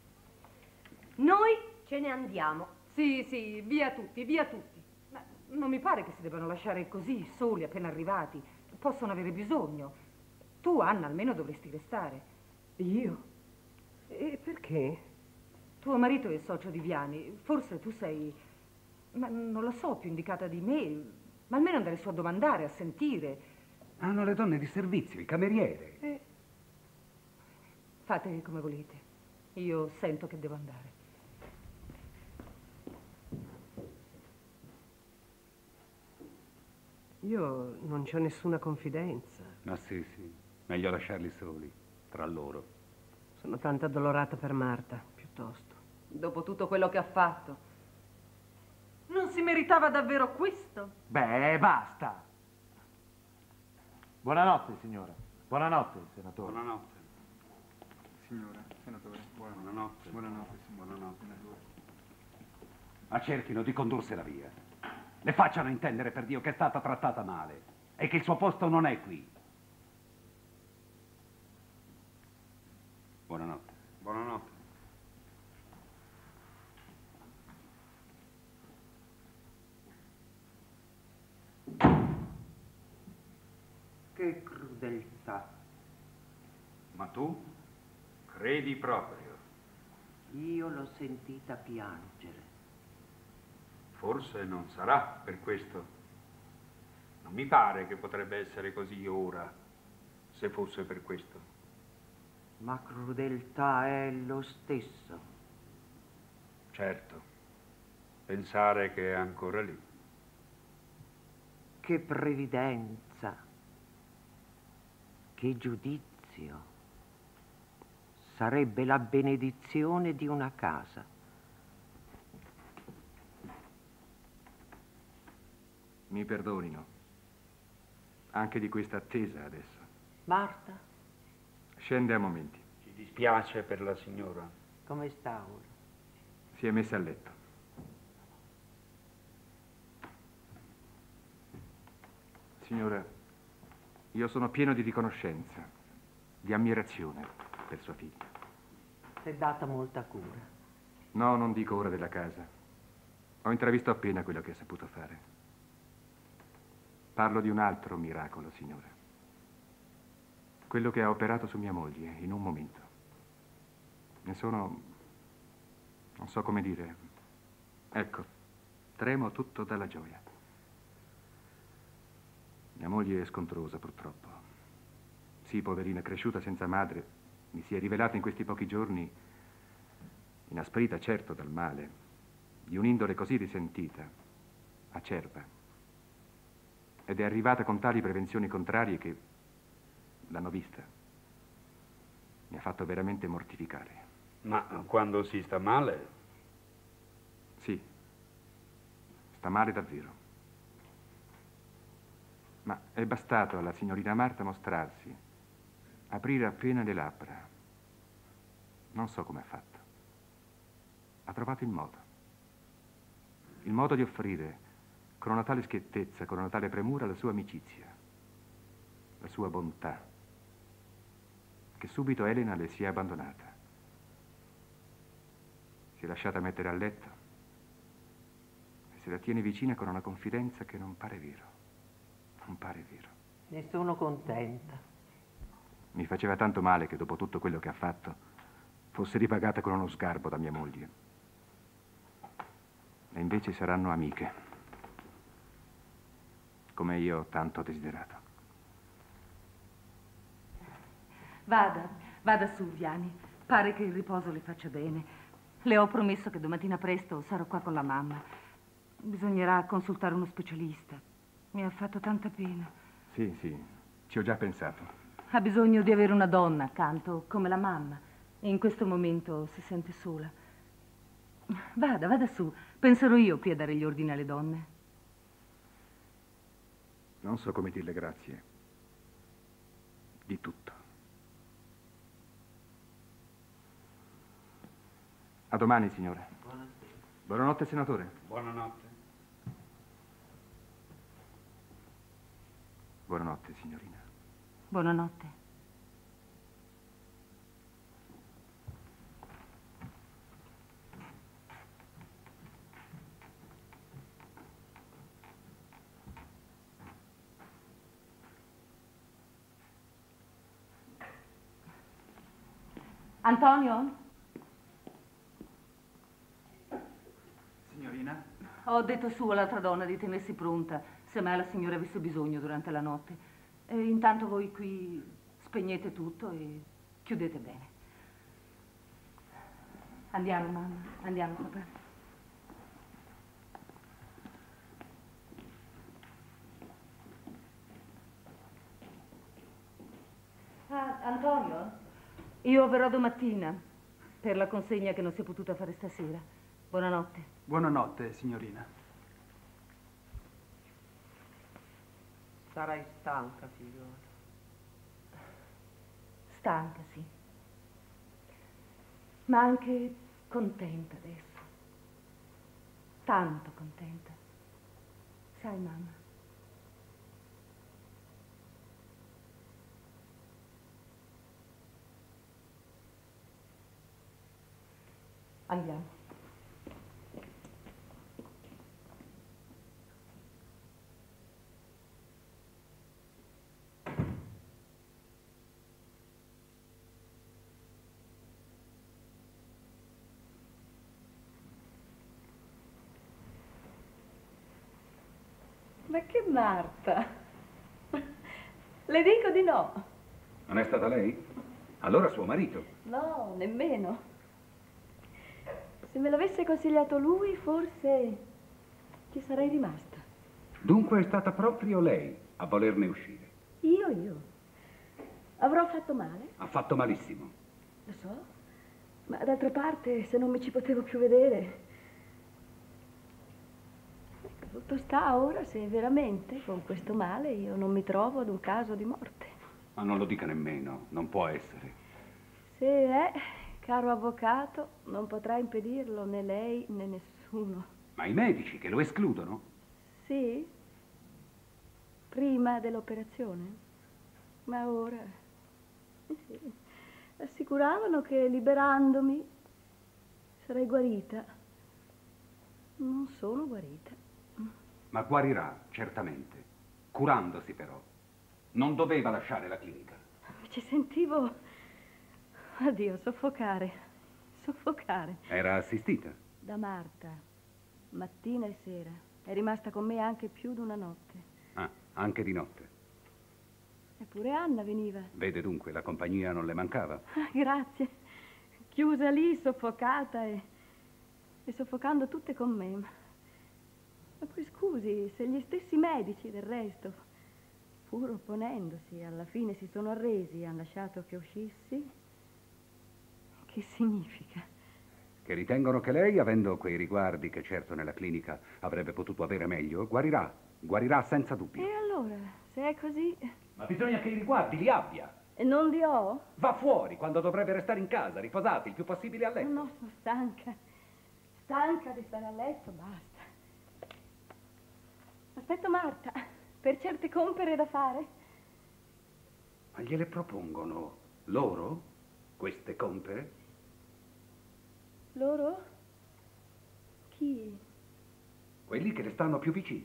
Noi ce ne andiamo. Sì, sì, via tutti, via tutti. Ma non mi pare che si debbano lasciare così, soli, appena arrivati. Possono avere bisogno. Tu, Anna, almeno dovresti restare. Io? E perché? Tuo marito è socio di Viani. Forse tu sei, ma non lo so, più indicata di me. Ma almeno andare su a domandare, a sentire. Hanno le donne di servizio, i cameriere. Eh. Fate come volete. Io sento che devo andare. Io non c'ho nessuna confidenza. Ma sì, sì. Meglio lasciarli soli, tra loro. Sono tanto addolorata per Marta, piuttosto. Dopo tutto quello che ha fatto. Non si meritava davvero questo? Beh, basta. Buonanotte, signora. Buonanotte, senatore. Buonanotte. Signora, senatore, buonanotte. Buonanotte. Buonanotte, Buonanotte. senatore. Ma cerchino di condursela via. Le facciano intendere per Dio che è stata trattata male e che il suo posto non è qui. Buonanotte. Buonanotte. Che crudeltà. Ma tu credi proprio? Io l'ho sentita piangere. Forse non sarà per questo. Non mi pare che potrebbe essere così ora, se fosse per questo. Ma crudeltà è lo stesso. Certo, pensare che è ancora lì. Che previdenza, che giudizio. Sarebbe la benedizione di una casa. Mi perdonino, anche di questa attesa adesso. Marta? Scende a momenti. Ci dispiace per la signora. Come sta ora? Si è messa a letto. Signora, io sono pieno di riconoscenza, di ammirazione per sua figlia. Si è data molta cura. No, non dico ora della casa. Ho intravisto appena quello che ha saputo fare. Parlo di un altro miracolo, signora. Quello che ha operato su mia moglie in un momento. Ne sono... non so come dire. Ecco, tremo tutto dalla gioia. Mia moglie è scontrosa, purtroppo. Sì, poverina, cresciuta senza madre, mi si è rivelata in questi pochi giorni, inasprita certo dal male, di un'indole così risentita, acerba. Ed è arrivata con tali prevenzioni contrarie che l'hanno vista. Mi ha fatto veramente mortificare. Ma quando si sta male? Sì, sta male davvero. Ma è bastato alla signorina Marta mostrarsi, aprire appena le labbra. Non so come ha fatto. Ha trovato il modo. Il modo di offrire con una tale schiettezza, con una tale premura, la sua amicizia, la sua bontà, che subito Elena le si è abbandonata. Si è lasciata mettere a letto e se la tiene vicina con una confidenza che non pare vero. Non pare vero. Ne sono contenta. Mi faceva tanto male che dopo tutto quello che ha fatto fosse ripagata con uno sgarbo da mia moglie. E invece saranno amiche, come io ho tanto desiderato. Vada, vada su, Viani. Pare che il riposo le faccia bene. Le ho promesso che domattina presto sarò qua con la mamma. Bisognerà consultare uno specialista. Mi ha fatto tanta pena. Sì, sì, ci ho già pensato. Ha bisogno di avere una donna accanto, come la mamma. E in questo momento si sente sola. Vada, vada su. Penserò io qui a dare gli ordini alle donne. Non so come dirle grazie. Di tutto. A domani, signore. Buonasera. Buonanotte, senatore. Buonanotte. Buonanotte, signorina. Buonanotte. Antonio? Signorina? Ho detto su all'altra donna di tenersi pronta, se mai la signora avesse bisogno durante la notte. E intanto voi qui spegnete tutto e chiudete bene. Andiamo, mamma, andiamo, papà. Ah, Antonio? Io verrò domattina per la consegna che non si è potuta fare stasera. Buonanotte. Buonanotte, signorina. Sarai stanca, figliola. Stanca, sì. Ma anche contenta adesso. Tanto contenta. Sai, mamma? Andiamo. Ma che Marta? Le dico di no. Non è stata lei? Allora suo marito. No, nemmeno. Se me l'avesse consigliato lui, forse ci sarei rimasta. Dunque è stata proprio lei a volerne uscire. Io, io. Avrò fatto male? Ha fatto malissimo. Lo so, ma d'altra parte, se non mi ci potevo più vedere... Tutto sta ora se veramente con questo male io non mi trovo ad un caso di morte. Ma non lo dica nemmeno, non può essere. Se è, caro avvocato, non potrà impedirlo né lei né nessuno. Ma i medici che lo escludono? Sì? Prima dell'operazione? Ma ora... Sì. Assicuravano che liberandomi sarei guarita. Non sono guarita. Ma guarirà, certamente. Curandosi però. Non doveva lasciare la clinica. Ci sentivo... Addio, soffocare. Soffocare. Era assistita? Da Marta. Mattina e sera. È rimasta con me anche più di una notte. Ah, anche di notte. Eppure Anna veniva. Vede dunque, la compagnia non le mancava? Ah, grazie. Chiusa lì, soffocata e... e soffocando tutte con me. Ma poi scusi, se gli stessi medici del resto, pur opponendosi, alla fine si sono arresi e hanno lasciato che uscissi, che significa? Che ritengono che lei, avendo quei riguardi che certo nella clinica avrebbe potuto avere meglio, guarirà, guarirà senza dubbio. E allora, se è così... Ma bisogna che i riguardi li abbia. E non li ho? Va fuori quando dovrebbe restare in casa, riposati il più possibile a letto. No, no, sono stanca. Stanca di stare a letto, basta. Aspetto Marta, per certe compere da fare. Ma gliele propongono loro, queste compere? Loro? Chi? Quelli che le stanno più vicini.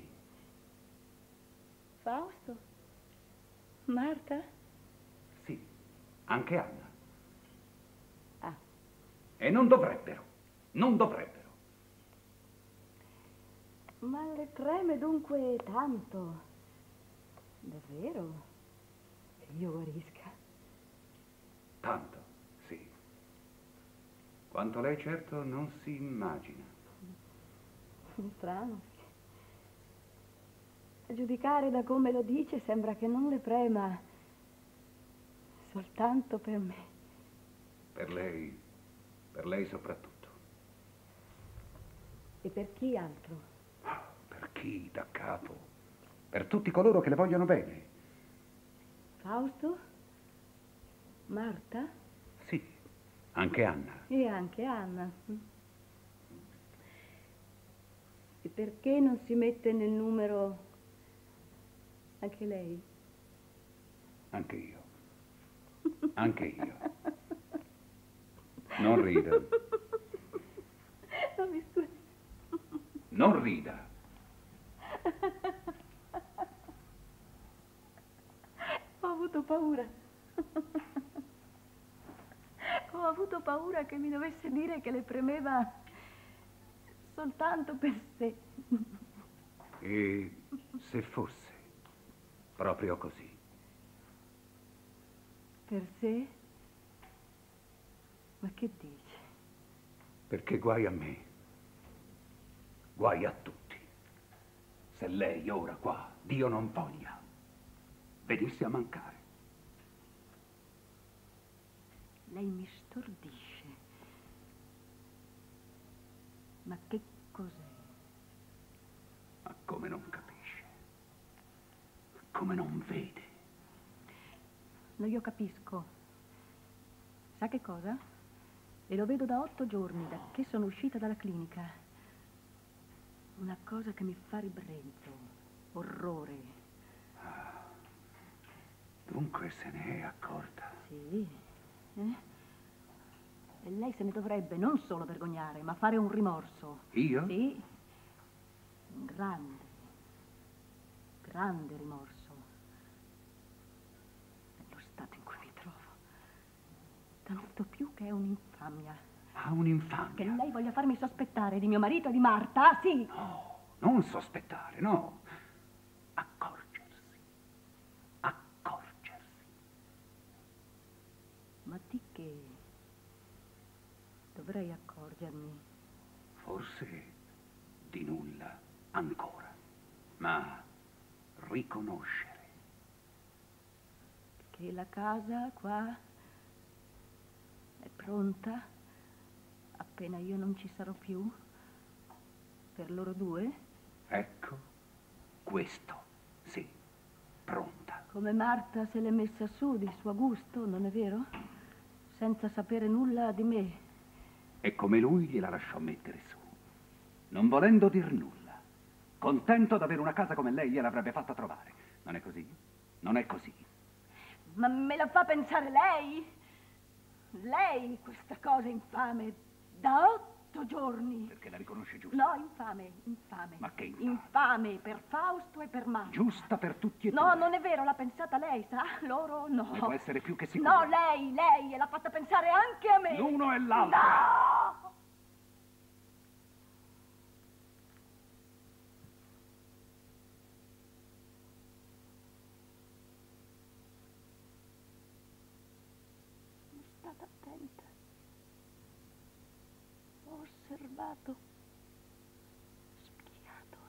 Fausto? Marta? Sì, anche Anna. Ah. E non dovrebbero, non dovrebbero. Ma le preme dunque tanto? Davvero? Che io guarisca? Tanto, sì. Quanto lei certo non si immagina. Strano. A giudicare da come lo dice sembra che non le prema soltanto per me. Per lei, per lei soprattutto. E per chi altro? Per chi da capo? Per tutti coloro che le vogliono bene. Fausto? Marta? Sì, anche Anna. E anche Anna. E perché non si mette nel numero anche lei? Anche io. Anche io. Non rida. Non mi scusi. Non rida. Ho avuto paura. Ho avuto paura che mi dovesse dire che le premeva soltanto per sé. E se fosse proprio così? Per sé? Ma che dice? Perché guai a me, guai a tutti. Se lei ora qua, Dio non voglia, venisse a mancare. Lei mi stordisce. Ma che cos'è? Ma come non capisce? Come non vede? No, io capisco. Sa che cosa? E lo vedo da otto giorni, da che sono uscita dalla clinica. Una cosa che mi fa ribrezzo, orrore. Ah, dunque se ne è accorta. Sì. Eh? E lei se ne dovrebbe non solo vergognare, ma fare un rimorso. Io? Sì. Un grande, grande rimorso. Nello stato in cui mi trovo. Tanto più che è un'infamia. Ah, un'infamia? Che lei voglia farmi sospettare di mio marito e di Marta, sì. No, non sospettare, no. Accorgersi. Accorgersi. Ma di che dovrei accorgermi? Forse di nulla ancora, ma riconoscere. Che la casa qua è pronta appena io non ci sarò più per loro due? Ecco, questo, sì, pronta. Come Marta se l'è messa su di suo gusto, non è vero? Senza sapere nulla di me. E come lui gliela lasciò mettere su, non volendo dir nulla, contento d'avere una casa come lei gliel'avrebbe fatta trovare. Non è così? Non è così. Ma me la fa pensare lei? Lei, questa cosa infame, da otto giorni. Perché la riconosce giusta? No, infame, infame. Ma che infame? Infame per Fausto e per Marta. Giusta per tutti e No, due. non è vero, l'ha pensata lei, sa? Loro no. Ne può essere più che sicuro. No, lei, lei, e l'ha fatta pensare anche a me. L'uno e l'altro. No! Sono stata attenta. Ho osservato. Spiato.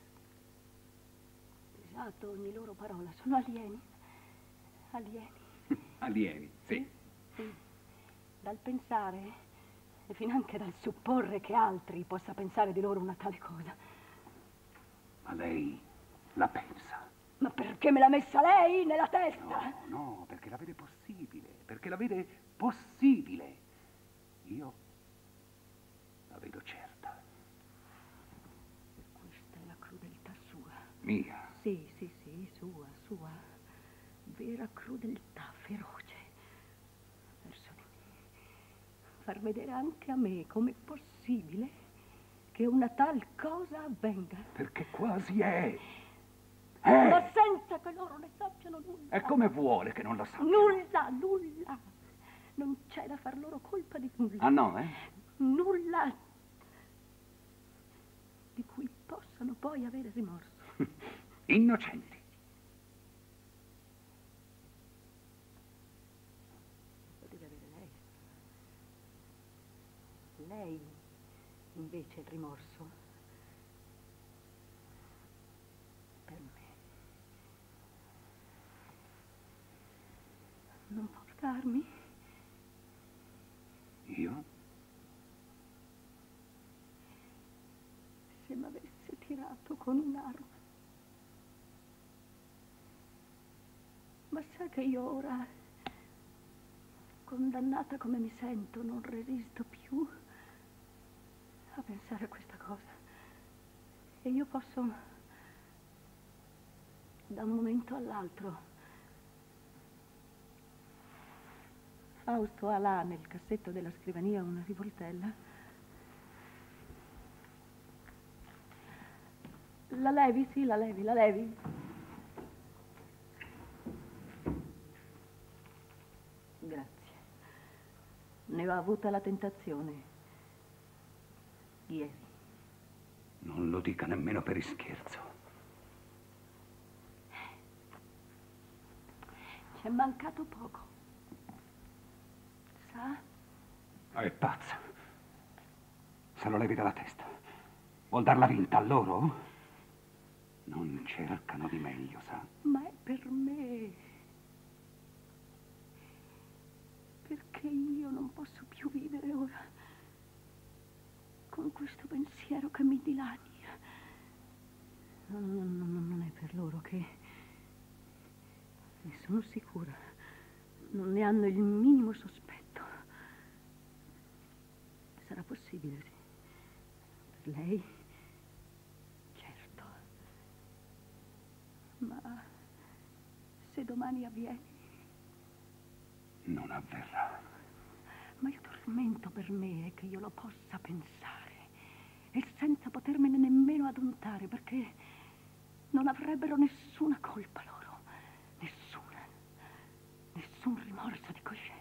Pesato ogni loro parola. Sono alieni. Alieni. Alieni, sì. Sì, dal pensare e finanche dal supporre che altri possa pensare di loro una tale cosa. Ma lei la pensa? Ma perché me l'ha messa lei nella testa? No, no, perché la vede possibile, perché la vede possibile. Io la vedo certa. Questa è la crudeltà sua. Mia? Sì, sì, sì, sua, sua. Vera crudeltà, feroce. Verso di me. Far vedere anche a me com'è possibile che una tal cosa avvenga. Perché quasi è. Ma senza che loro ne sappiano nulla. E come vuole che non lo sappiano? Nulla, nulla. Non c'è da far loro colpa di nulla. Ah no, eh? Nulla di cui possano poi avere rimorso. Innocenti. Lo deve avere lei. Lei, invece, il rimorso. Per me. Non portarmi? Io? Se mi avesse tirato con un'arma. Ma sa che io ora, condannata come mi sento, non resisto più a pensare a questa cosa. E io posso, da un momento all'altro. Fausto ha là nel cassetto della scrivania una rivoltella. La levi? Sì, la levi, la levi. Grazie. Ne ho avuta la tentazione. Ieri. Non lo dica nemmeno per ischerzo. Ci è mancato poco. Sa? È pazza. Se lo levi dalla testa. Vuol darla vinta a loro? Non cercano di meglio, sa? Ma è per me. Perché io non posso più vivere ora con questo pensiero che mi dilania. No, no, no, no, non è per loro che... Ne sono sicura. Non ne hanno il minimo sospetto. Sarà possibile, sì. Per lei, certo. Ma se domani avviene... Non avverrà. Ma il tormento per me è che io lo possa pensare e senza potermene nemmeno adontare, perché non avrebbero nessuna colpa loro, nessuna, nessun rimorso di coscienza.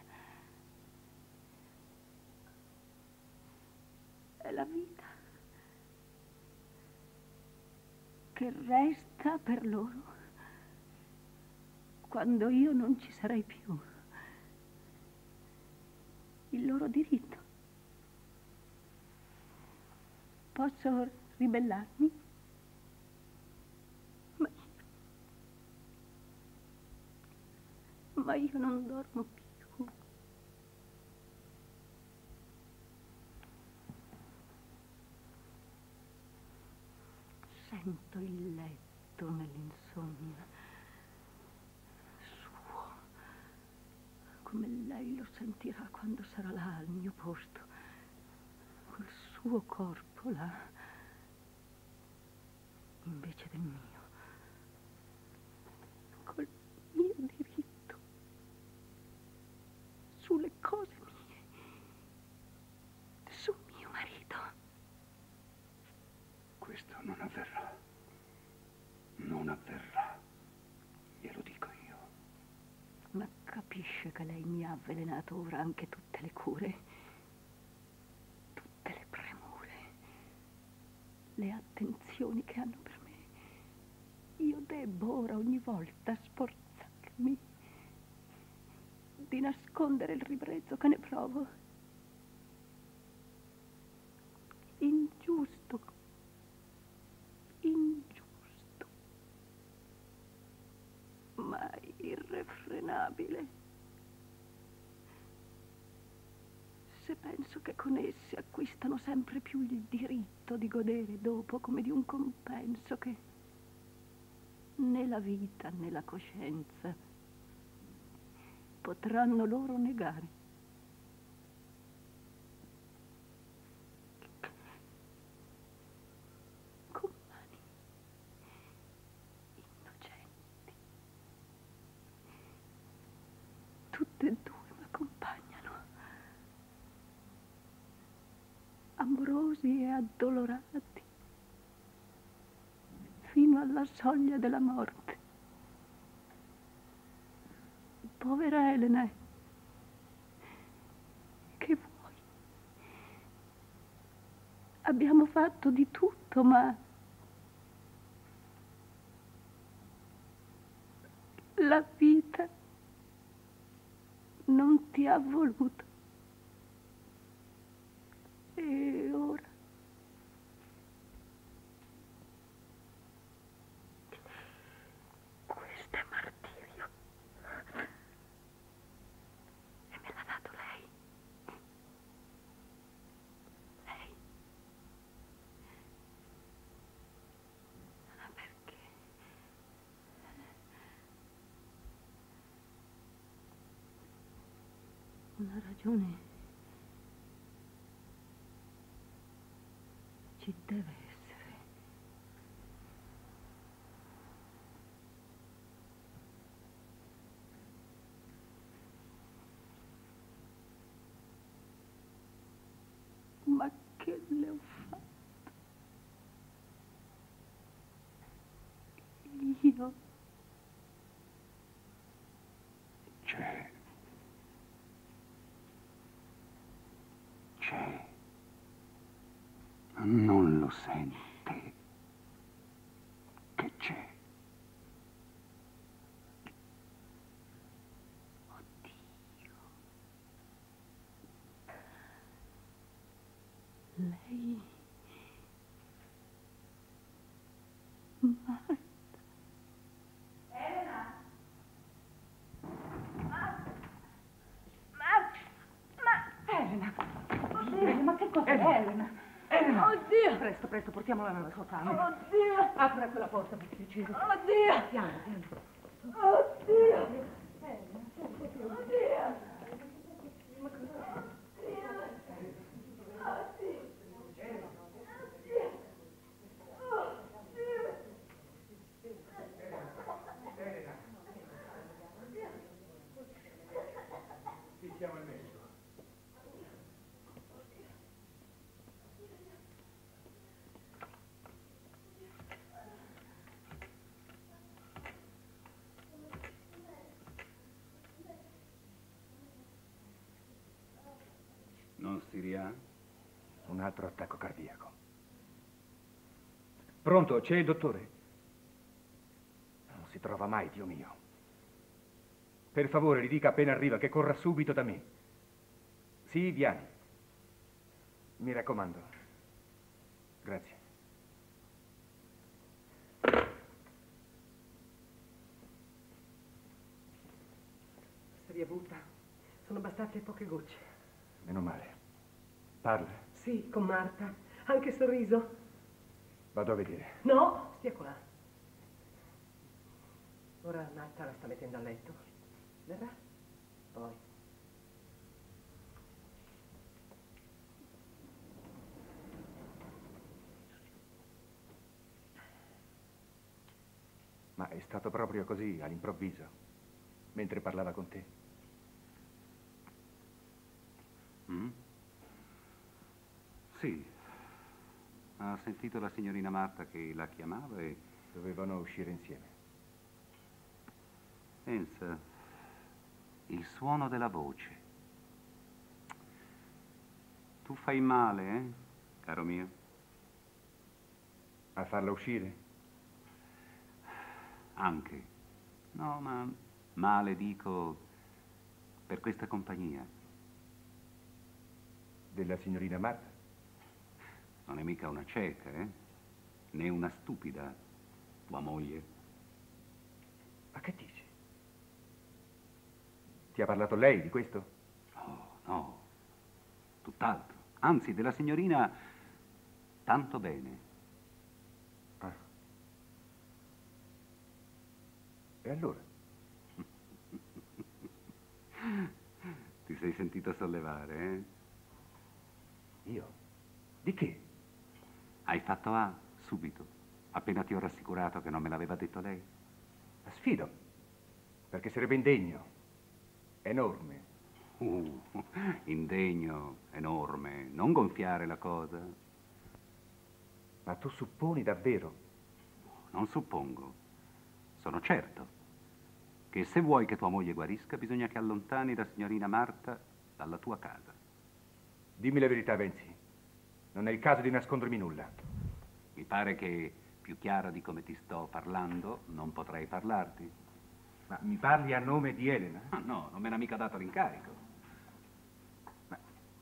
È la vita che resta per loro quando io non ci sarei più. Il loro diritto. posso ribellarmi? Ma io, ma io non dormo più. Sento il letto nell'insonnia suo, come lei lo sentirà quando sarà là al mio posto, quel suo corpo là, invece del mio, col mio diritto sulle cose mie, sul mio marito. Questo non avverrà. Non avverrà. Glielo dico io. Ma capisce che lei mi ha avvelenato ora anche tutte le cure, tutte le premure, le attenzioni che hanno per me. Io debbo ora ogni volta sforzarmi di nascondere il ribrezzo che ne provo. Ingiusto, ingiusto, ma irrefrenabile. Se penso che con esse acquistano sempre più il diritto di godere dopo come di un compenso che né la vita né la coscienza potranno loro negare. Con mani innocenti, tutte e due mi accompagnano, amorosi e addolorati, fino alla soglia della morte. Povera Elena, che vuoi? Abbiamo fatto di tutto, ma la vita non ti ha voluto. E ora questo è martirio. E me l'ha dato lei. Lei. Ma perché? Una ragione ci deve essere. Ma che le ho fatto? Io? C'è. C'è. Non lo sente. Che c'è? Oddio. Lei? Marta? Elena? Marta? Marta? Ma... Elena? Oddio, ma che cos'è, Elena? Elena? Elena! Oddio! Presto, presto, portiamola nella sua camera. Oddio! Apra quella porta, per piacere. Oddio! Piano, piano. Oddio! Elena, Oddio! Sì, chiama il medico. Non Sirià? Un altro attacco cardiaco. Pronto, c'è il dottore? Non si trova mai, Dio mio. Per favore, gli dica appena arriva che corra subito da me. Sì, Viani. Mi raccomando. Grazie. Si è riavuta. Sono bastate poche gocce. Meno male. Parla. Sì, con Marta. Anche sorriso. Vado a vedere. No, stia qua. Ora Marta la sta mettendo a letto. Verrà? Poi. Ma è stato proprio così, all'improvviso, mentre parlava con te? Mm? Sì. Ha sentito la signorina Marta che la chiamava e... Dovevano uscire insieme. Pensa, il suono della voce. Tu fai male, eh, caro mio? A farla uscire? Anche. No, ma male dico per questa compagnia. Della signorina Marta? Non è mica una cieca, eh? Né una stupida, tua moglie. Ma che dici? Ti ha parlato lei di questo? No, no, tutt'altro. Anzi, della signorina tanto bene. Ah. E allora? Ti sei sentito sollevare, eh? Io? Di che? Hai fatto A subito, appena ti ho rassicurato che non me l'aveva detto lei. La sfido, perché sarebbe indegno, enorme. Uh, indegno, enorme, non gonfiare la cosa. Ma tu supponi davvero? Non suppongo, sono certo che se vuoi che tua moglie guarisca bisogna che allontani la signorina Marta dalla tua casa. Dimmi la verità, Venzi. Non è il caso di nascondermi nulla. Mi pare che più chiaro di come ti sto parlando non potrei parlarti. Ma mi parli a nome di Elena? Ah, no, non me l'ha mica dato l'incarico. Ma...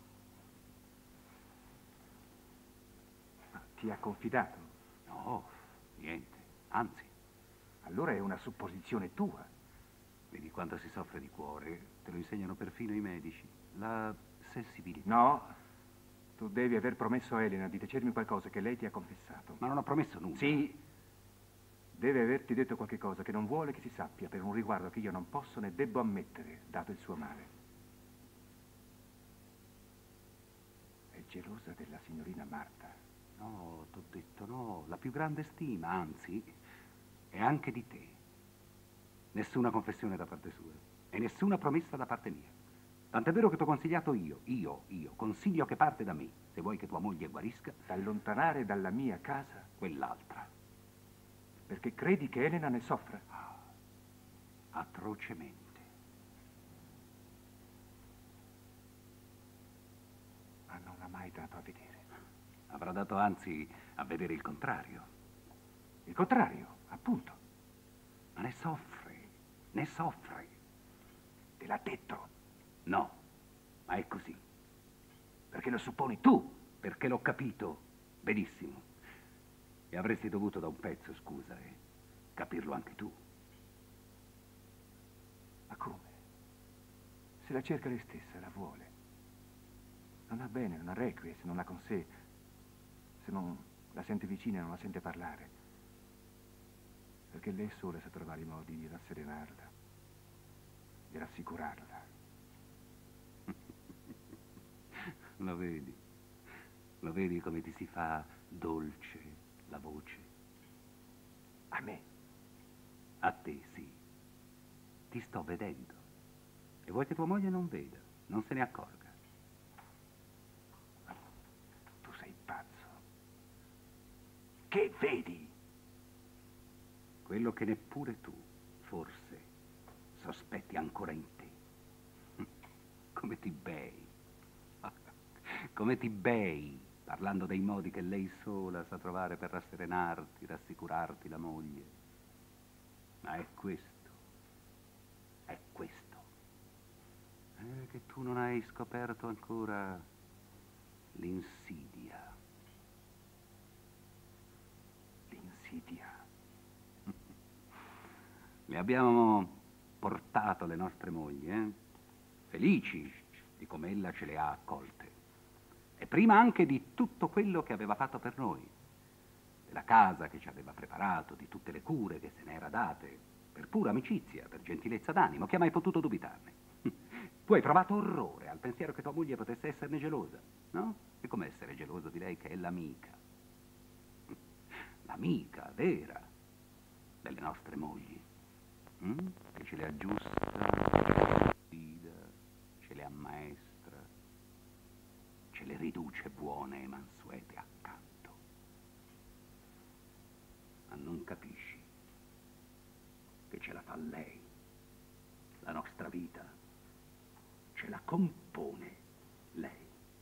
Ma ti ha confidato? No, niente, anzi. Allora è una supposizione tua. Vedi quanto si soffre di cuore, te lo insegnano perfino i medici. La sensibilità. No, tu devi aver promesso a Elena di dicermi qualcosa che lei ti ha confessato. Ma non ho promesso nulla. Sì, deve averti detto qualche cosa che non vuole che si sappia per un riguardo che io non posso né debbo ammettere, dato il suo male. È gelosa della signorina Marta. No, t'ho detto no, la più grande stima, anzi, è anche di te. Nessuna confessione da parte sua e nessuna promessa da parte mia. Tant'è vero che t'ho consigliato io, io, io, consiglio che parte da me, se vuoi che tua moglie guarisca. D'allontanare dalla mia casa quell'altra. Perché credi che Elena ne soffra? Ah, atrocemente. Ma non l'ha mai dato a vedere. Avrà dato anzi a vedere il contrario. Il contrario, appunto. Ma ne soffre, ne soffre. Te l'ha detto? No, ma è così. Perché lo supponi tu? Perché l'ho capito benissimo. E avresti dovuto da un pezzo, scusa, eh, capirlo anche tu. Ma come? Se la cerca lei stessa, la vuole. Non ha bene, non ha requie se non l'ha con sé. Se non la sente vicina e non la sente parlare. Perché lei sola sa trovare i modi di rasserenarla, di rassicurarla. Lo vedi? Lo vedi come ti si fa dolce la voce? A me? A te, sì. Ti sto vedendo. E vuoi che tua moglie non veda, non se ne accorga. Tu sei pazzo. Che vedi? Quello che neppure tu, forse, sospetti ancora in te. Come ti bei. Come ti bei, parlando dei modi che lei sola sa trovare per rasserenarti, rassicurarti la moglie. Ma è questo, è questo. È che tu non hai scoperto ancora l'insidia. Le abbiamo portato le nostre mogli, eh? Felici di come ella ce le ha accolte. E prima anche di tutto quello che aveva fatto per noi, della casa che ci aveva preparato, di tutte le cure che se ne era date, per pura amicizia, per gentilezza d'animo, che ha mai potuto dubitarne. Tu hai provato orrore al pensiero che tua moglie potesse esserne gelosa, no? E come essere geloso di lei che è l'amica, l'amica vera delle nostre mogli, hm? Che ce le aggiusta, guida, ce le ammaestra, ce le riduce buone e mansuete accanto. Ma non capisci che ce la fa lei, la nostra vita, ce la compone lei.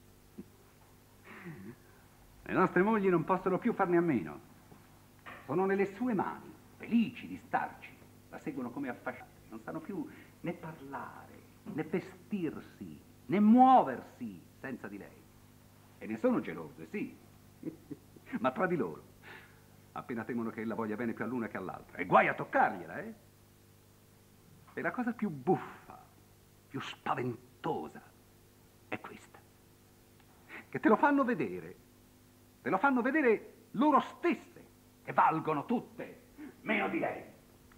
Le nostre mogli non possono più farne a meno. Sono nelle sue mani, felici di starci. La seguono come affascinate. Non sanno più né parlare, né vestirsi, né muoversi senza di lei. E ne sono gelose, sì, ma tra di loro. Appena temono che ella voglia bene più all'una che all'altra. E guai a toccargliela, eh? E la cosa più buffa, più spaventosa, è questa. Che te lo fanno vedere. Te lo fanno vedere loro stesse, che valgono tutte, meno di lei.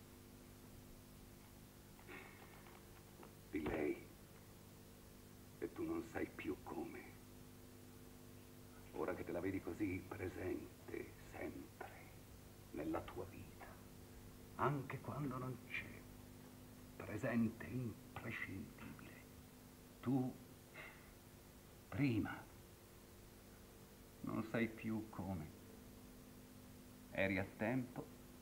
Di lei. E tu non sai più come. Ora che te la vedi così presente, sempre, nella tua vita, anche quando non c'è, presente, imprescindibile. Tu, prima, non sai più come. Eri a tempo,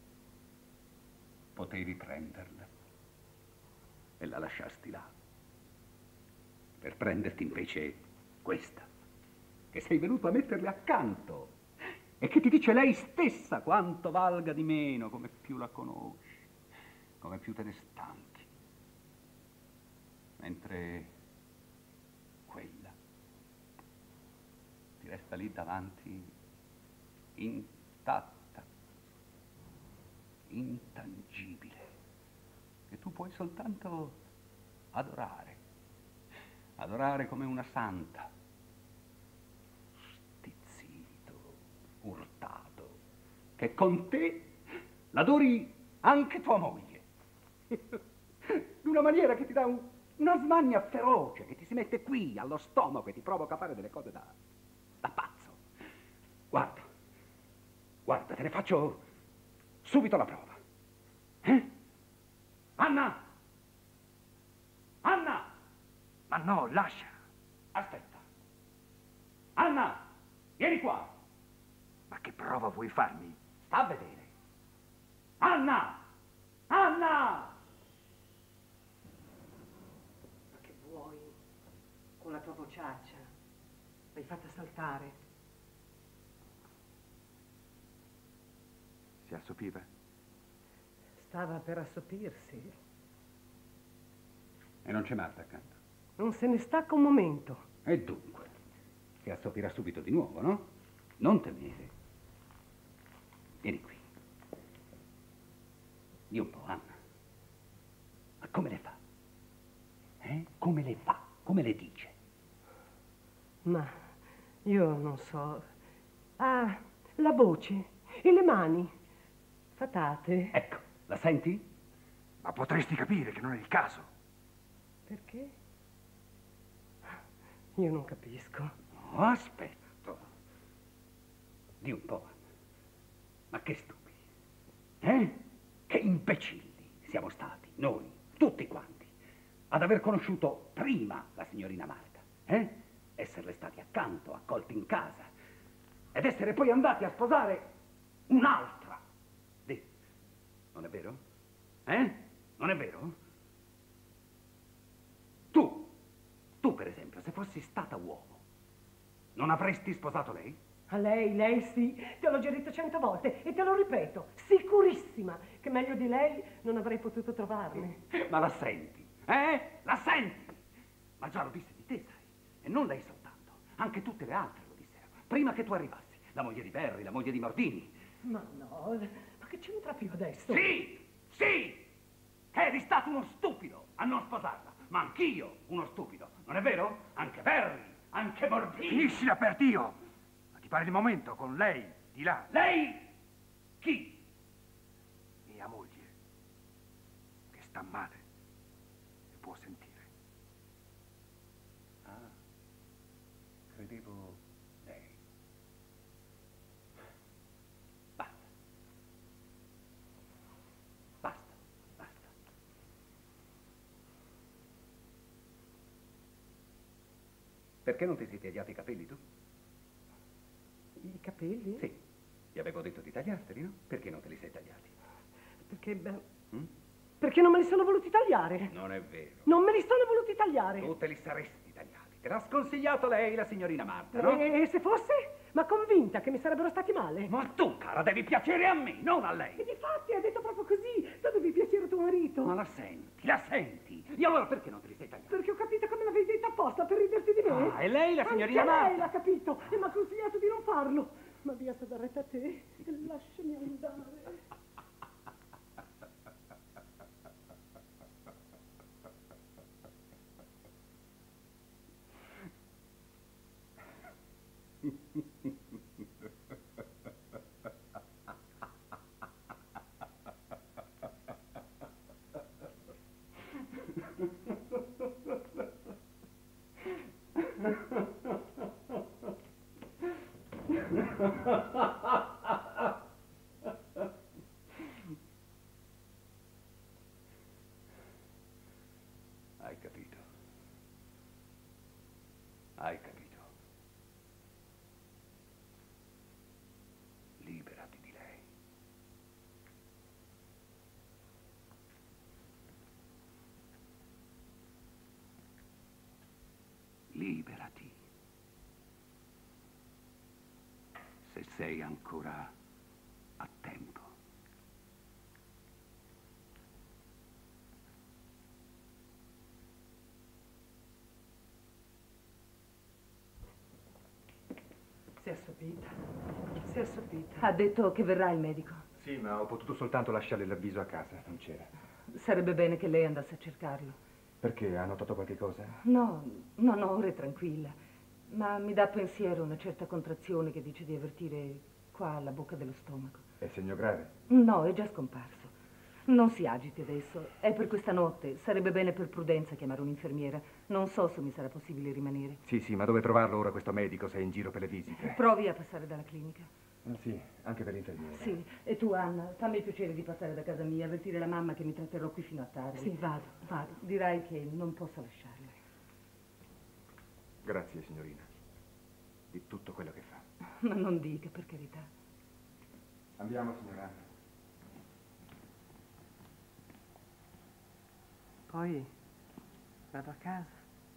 potevi prenderla e la lasciasti là. Per prenderti invece questa, che sei venuto a metterle accanto e che ti dice lei stessa quanto valga di meno, come più la conosci, come più te ne stanchi. Mentre quella ti resta lì davanti intatta, intangibile, che tu puoi soltanto adorare, adorare come una santa, stizzito, urtato, che con te l'adori anche tua moglie, d'una maniera che ti dà un, una smania feroce, che ti si mette qui allo stomaco e ti provoca a fare delle cose da, da pazzo. Guarda, guarda, te ne faccio subito la prova. Eh? Anna! Anna! Ma no, lascia. Aspetta. Anna, vieni qua. Ma che prova vuoi farmi? Sta a vedere. Anna! Anna! Ma che vuoi? Con la tua vociaccia l'hai fatta saltare. Si assopiva? Stava per assopirsi. E non c'è Marta accanto. Non se ne stacca un momento. E dunque, si assopirà subito di nuovo, no? Non temere. Vieni qui. Di un po', Anna. Ma come le fa? Eh? Come le fa? Come le dice? Ma io non so. Ah, la voce e le mani. Fatate. Ecco, la senti? Ma potresti capire che non è il caso. Perché? Io non capisco. Oh, aspetta. Di un po', Anna. Ma che stupidi. Eh? Che imbecilli siamo stati, noi, tutti quanti, ad aver conosciuto prima la signorina Marta. Eh? Esserle stati accanto, accolti in casa. Ed essere poi andati a sposare un'altra. Di. Non è vero? Eh? Non è vero? Tu, tu per esempio, se fossi stata uomo, non avresti sposato lei? A lei, lei sì, te l'ho già detto cento volte e te lo ripeto, sicurissima che meglio di lei non avrei potuto trovarne. Ma la senti, eh? La senti? Ma già lo disse di te, sai, e non lei soltanto, anche tutte le altre lo dissero, prima che tu arrivassi, la moglie di Berri, la moglie di Mordini. Ma no, ma che c'entra più adesso? Sì, sì, Eri stato uno stupido a non sposarla, ma anch'io uno stupido, non è vero? Anche Perry, anche Bordini. Finiscila per Dio! Ma ti pare il momento con lei, di là? Lei? Chi? Mia moglie, che sta male e può sentire. Ah, credevo lei. Basta. Basta, basta. Perché non ti sei tagliati i capelli tu? I capelli? Sì. Ti avevo detto di tagliarteli, no? Perché non te li sei tagliati? Perché, beh, Mm? perché non me li sono voluti tagliare. Non è vero. Non me li sono voluti tagliare. Tu te li saresti tagliati. Te l'ha sconsigliato lei, la signorina Marta, no? E, e se fosse? Ma convinta che mi sarebbero stati male. Ma tu, cara, devi piacere a me, non a lei. E difatti hai detto proprio così. Tu devi piacere a tuo marito. Ma la senti, la senti. E allora perché non te li sei tagliati? Perché ho capito che me l'avevi detto apposta per riderti di me. Ah, e lei, la signorina Anche Marta? lei l'ha capito e mi ha consigliato di non farlo. Ma via, sta da retta a te e lasciami andare. Hai capito. Hai capito. Liberati di lei. Liberati. Se sei ancora a tempo. Si è assopita. Si è assopita. Ha detto che verrà il medico. Sì, ma ho potuto soltanto lasciarle l'avviso a casa, non c'era. Sarebbe bene che lei andasse a cercarlo. Perché? Ha notato qualche cosa? No, no, no, ora è tranquilla. Ma mi dà pensiero una certa contrazione che dice di avvertire qua alla bocca dello stomaco. È segno grave? No, è già scomparso. Non si agiti adesso. È per questa notte. Sarebbe bene per prudenza chiamare un'infermiera. Non so se mi sarà possibile rimanere. Sì, sì, ma dove trovarlo ora questo medico se è in giro per le visite? Provi a passare dalla clinica. Ah, sì, anche per l'infermiera. Sì, e tu Anna, fammi il piacere di passare da casa mia, avvertire la mamma che mi tratterrò qui fino a tardi. Sì, vado, vado. Dirai che non posso lasciarla. Grazie, signorina, di tutto quello che fa. Ma non dica, per carità. Andiamo, signora. Poi vado a casa.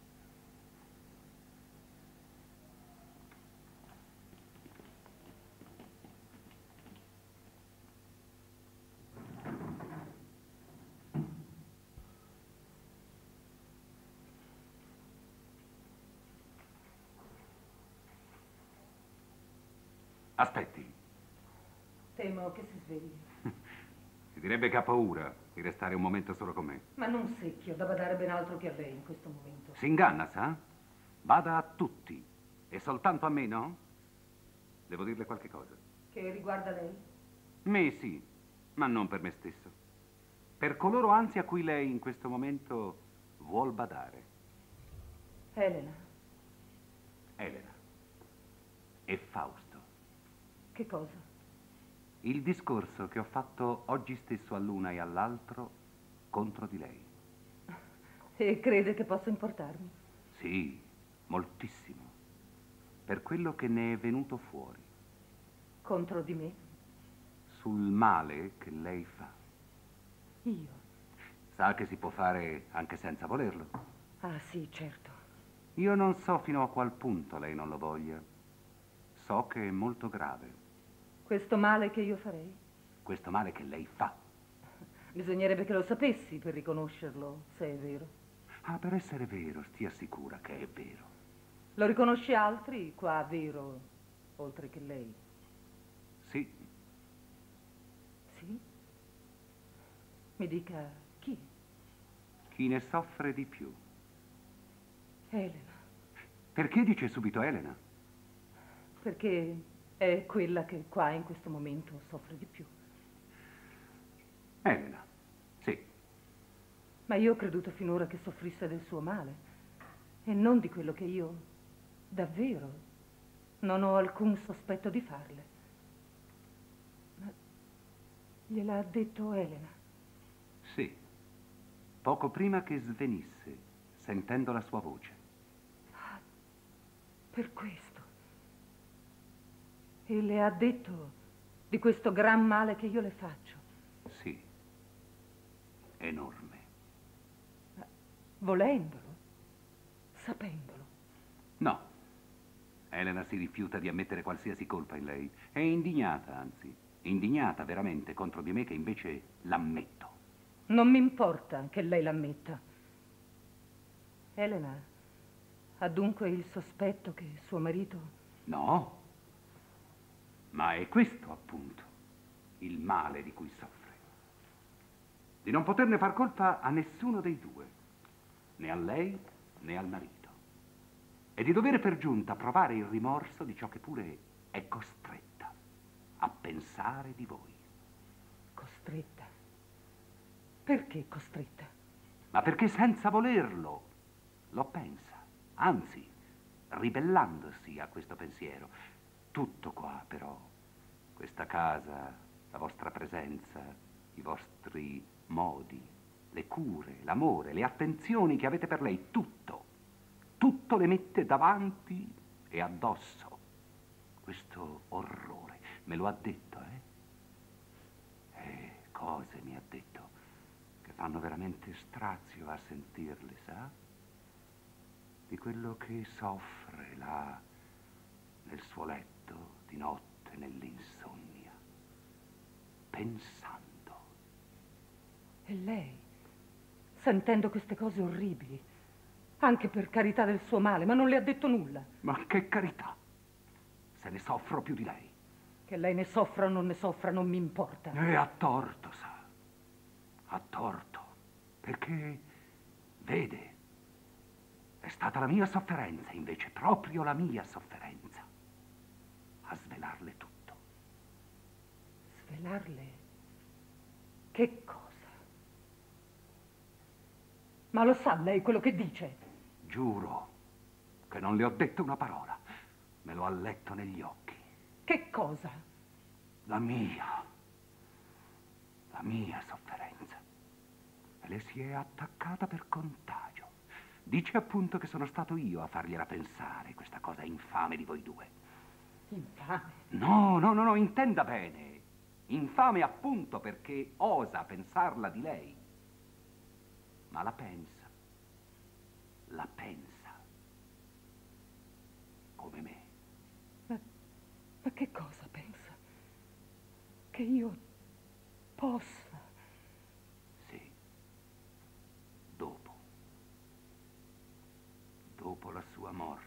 Aspetti. Temo che si svegli. Si direbbe che ha paura di restare un momento solo con me. Ma non secchio, da badare ben altro che a lei in questo momento. Si inganna, sa? Bada a tutti. E soltanto a me, no? Devo dirle qualche cosa. Che riguarda lei? Me sì, ma non per me stesso. Per coloro anzi a cui lei in questo momento vuol badare. Elena. Elena. E Fausto. Che cosa? Il discorso che ho fatto oggi stesso all'una e all'altro contro di lei. E crede che possa importarmi? Sì, moltissimo. Per quello che ne è venuto fuori. Contro di me? Sul male che lei fa. Io? Sa che si può fare anche senza volerlo. Ah, sì, certo. Io non so fino a qual punto lei non lo voglia. So che è molto grave. Questo male che io farei? Questo male che lei fa. Bisognerebbe che lo sapessi per riconoscerlo, se è vero. Ah, per essere vero, stia sicura che è vero. Lo riconosce altri qua, vero, oltre che lei? Sì. Sì? Mi dica Chi? Chi ne soffre di più. Elena. Perché dice subito Elena? Perché è quella che qua in questo momento soffre di più. Elena, sì. Ma io ho creduto finora che soffrisse del suo male e non di quello che io davvero non ho alcun sospetto di farle. Ma gliel'ha detto Elena? Sì. Poco prima che svenisse, sentendo la sua voce. Ah, per questo. E le ha detto di questo gran male che io le faccio? Sì. Enorme. Ma volendolo? Sapendolo? No. Elena si rifiuta di ammettere qualsiasi colpa in lei. È indignata, anzi. Indignata veramente contro di me che invece l'ammetto. Non mi importa che lei l'ammetta. Elena ha dunque il sospetto che suo marito... No. Ma è questo, appunto, il male di cui soffre. Di non poterne far colpa a nessuno dei due, né a lei né al marito. E di dover per giunta provare il rimorso di ciò che pure è costretta a pensare di voi. Costretta? Perché costretta? Ma perché senza volerlo lo pensa, anzi, ribellandosi a questo pensiero. Tutto qua, però, questa casa, la vostra presenza, i vostri modi, le cure, l'amore, le attenzioni che avete per lei, tutto, tutto le mette davanti e addosso. Questo orrore, me lo ha detto, eh? E cose mi ha detto che fanno veramente strazio a sentirle, sa? Di quello che soffre là nel suo letto di notte nell'insonnia, pensando. E lei, sentendo queste cose orribili, anche per carità del suo male, ma non le ha detto nulla. Ma che carità? Se ne soffro più di lei. Che lei ne soffra o non ne soffra non mi importa. E ha torto, sa. Ha torto. Perché, vede, è stata la mia sofferenza, invece, proprio la mia sofferenza, a svelarle tutto. Svelarle? Che cosa? Ma lo sa lei quello che dice? Giuro che non le ho detto una parola. Me lo ha letto negli occhi. Che cosa? La mia. La mia sofferenza. E le si è attaccata per contagio. Dice appunto che sono stato io a fargliela pensare, questa cosa infame di voi due. Infame? No, no, no, no, intenda bene. Infame appunto perché osa pensarla di lei. Ma la pensa. La pensa. Come me. Ma, ma che cosa pensa? Che io possa? Sì. Dopo. Dopo la sua morte.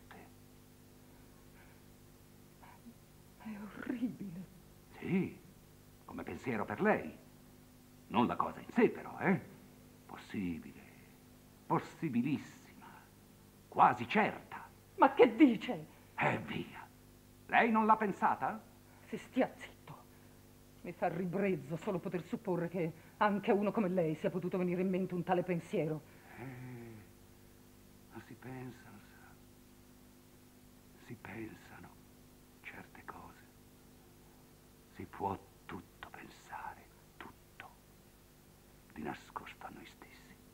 È orribile. Sì, come pensiero per lei. Non la cosa in sé, però, eh? Possibile. Possibilissima. Quasi certa. Ma che dice? Eh, via. Lei non l'ha pensata? Si stia zitto. Mi fa ribrezzo solo poter supporre che anche a uno come lei sia potuto venire in mente un tale pensiero. Eh, ma si pensano, sa. Si pensano certe cose. Si può tutto pensare, tutto, di nascosto a noi stessi.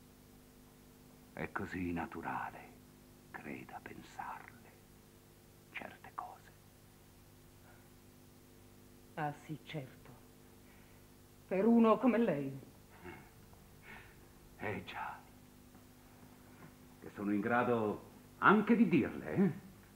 È così naturale, creda, pensarle certe cose. Ah sì, certo. Per uno come lei. Eh già, che sono in grado anche di dirle, eh?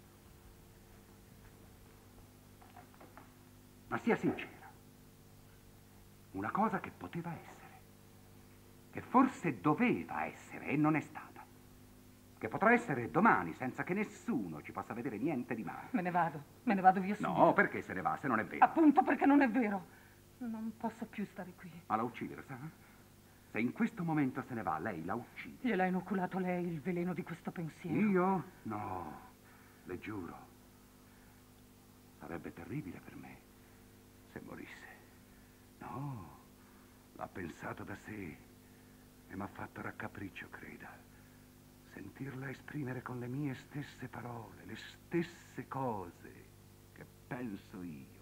Ma sia sincera, una cosa che poteva essere, che forse doveva essere e non è stata, che potrà essere domani senza che nessuno ci possa vedere niente di male. Me ne vado, me ne vado via subito. No, perché se ne va se non è vero? Appunto perché non è vero. Non posso più stare qui. Ma la uccidere, sa? Se in questo momento se ne va, lei la uccide. Gliel'ha inoculato lei il veleno di questo pensiero? Io? No, le giuro. Sarebbe terribile per me se morisse. No, l'ha pensato da sé e mi ha fatto raccapriccio, creda. Sentirla esprimere con le mie stesse parole le stesse cose che penso io.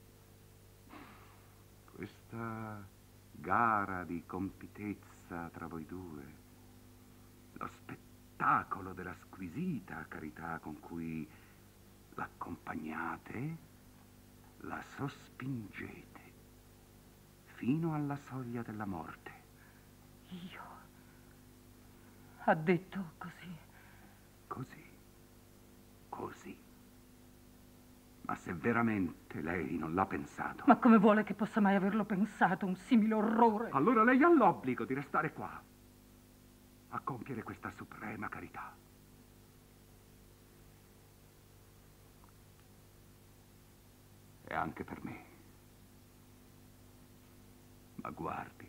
Questa gara di compitezza tra voi due, lo spettacolo della squisita carità con cui l'accompagnate, la sospingete fino alla soglia della morte. Io? Ha detto così? Così. Così. Ma se veramente lei non l'ha pensato... Ma come vuole che possa mai averlo pensato, un simile orrore? Allora lei ha l'obbligo di restare qua, a compiere questa suprema carità. E anche per me. Ma guardi,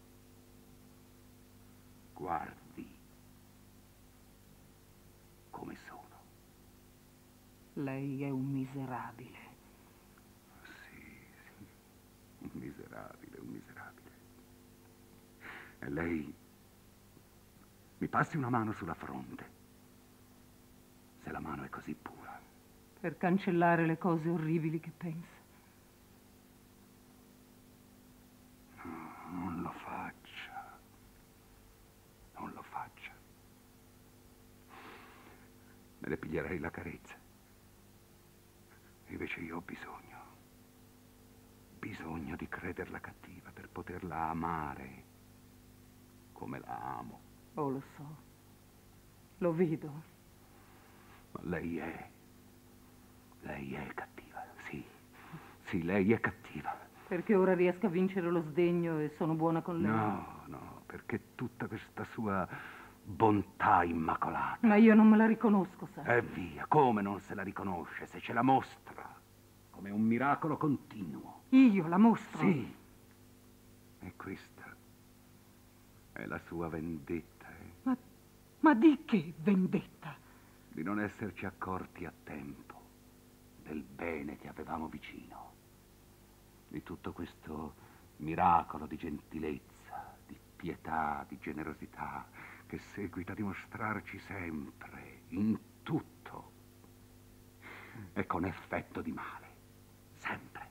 guardi come sono. Lei è un miserabile. Sì, sì, un miserabile, un miserabile. E lei mi passi una mano sulla fronte, se la mano è così pura. Per cancellare le cose orribili che pensa. No, non lo faccia. Non lo faccia. Me ne piglierei la carezza. Invece io ho bisogno. Bisogno di crederla cattiva per poterla amare come la amo. Oh, lo so. Lo vedo. Ma lei è... Lei è cattiva, sì. Sì, lei è cattiva. Perché ora riesco a vincere lo sdegno e sono buona con lei? No, no, perché tutta questa sua bontà immacolata. Ma io non me la riconosco, sa. E via, come non se la riconosce se ce la mostra? Come un miracolo continuo. Io la mostro? Sì. E questa è la sua vendetta, eh? Ma, ma di che vendetta? Di non esserci accorti a tempo del bene che avevamo vicino. Di tutto questo miracolo di gentilezza, di pietà, di generosità che seguita a dimostrarci sempre, in tutto, e con effetto di male, sempre.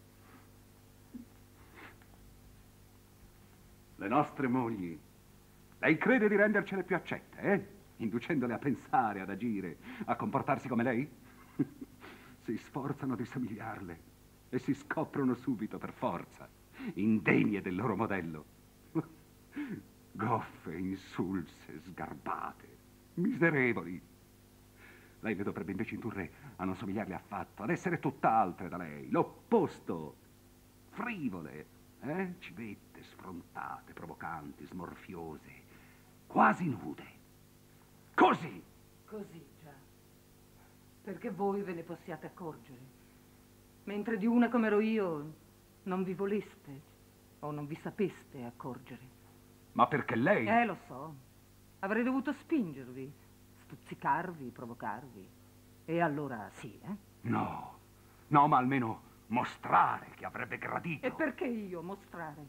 Le nostre mogli, lei crede di rendercele più accette, eh? Inducendole a pensare, ad agire, a comportarsi come lei? Si sforzano di somigliarle e si scoprono subito per forza, indegne del loro modello. Goffe, insulse, sgarbate, miserevoli. Lei le dovrebbe invece indurre a non somigliarle affatto, ad essere tutt'altre da lei, l'opposto, frivole, eh? Civette, sfrontate, provocanti, smorfiose, quasi nude. Così! Così, già. Perché voi ve ne possiate accorgere. Mentre di una come ero io non vi voleste o non vi sapeste accorgere. Ma perché lei... Eh, lo so. Avrei dovuto spingervi, stuzzicarvi, provocarvi. E allora sì, eh? No, no, ma almeno mostrare che avrebbe gradito. E perché io mostrare?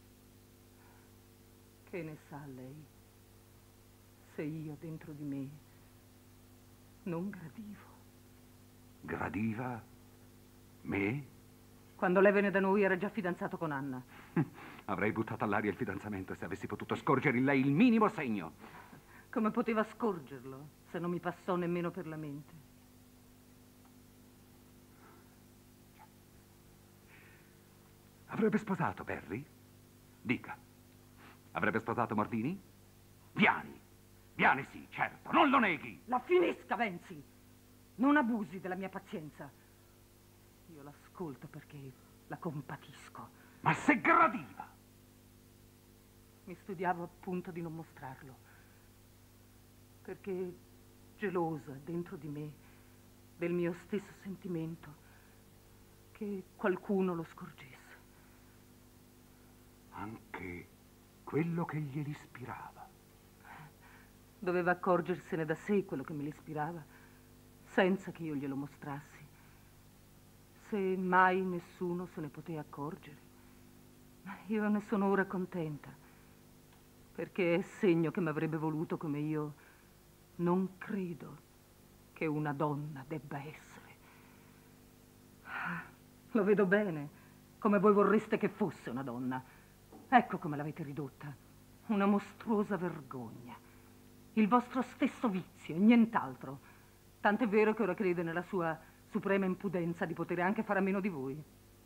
Che ne sa lei? Se io dentro di me non gradivo. Gradiva? Me? Quando lei venne da noi era già fidanzato con Anna. Avrei buttato all'aria il fidanzamento se avessi potuto scorgere in lei il minimo segno. Come poteva scorgerlo se non mi passò nemmeno per la mente? Avrebbe sposato Barry? Dica. Avrebbe sposato Mordini? Viani. Viani sì, certo, non lo neghi. La finisca, Venzi. Non abusi della mia pazienza. Io l'ascolto perché la compatisco. Ma se gradiva! Mi studiavo appunto di non mostrarlo. Perché gelosa dentro di me del mio stesso sentimento che qualcuno lo scorgesse. Anche quello che glieli ispirava. Doveva accorgersene da sé quello che me l'ispirava, senza che io glielo mostrassi. Se mai nessuno se ne poté accorgere. Io ne sono ora contenta, perché è segno che mi avrebbe voluto come io non credo che una donna debba essere. Lo vedo bene, come voi vorreste che fosse una donna. Ecco come l'avete ridotta. Una mostruosa vergogna. Il vostro stesso vizio, nient'altro. Tant'è vero che ora crede nella sua suprema impudenza di poter anche fare a meno di voi.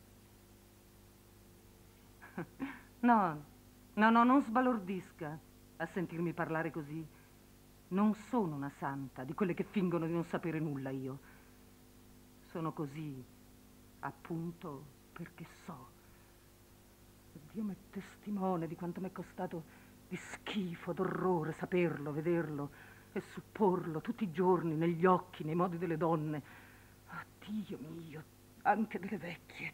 No, no, no, non sbalordisca a sentirmi parlare così. Non sono una santa, di quelle che fingono di non sapere nulla io. Sono così, appunto, perché so. Dio m'è testimone di quanto mi è costato di schifo, d'orrore saperlo, vederlo e supporlo tutti i giorni negli occhi, nei modi delle donne. Oh, Dio mio, anche delle vecchie.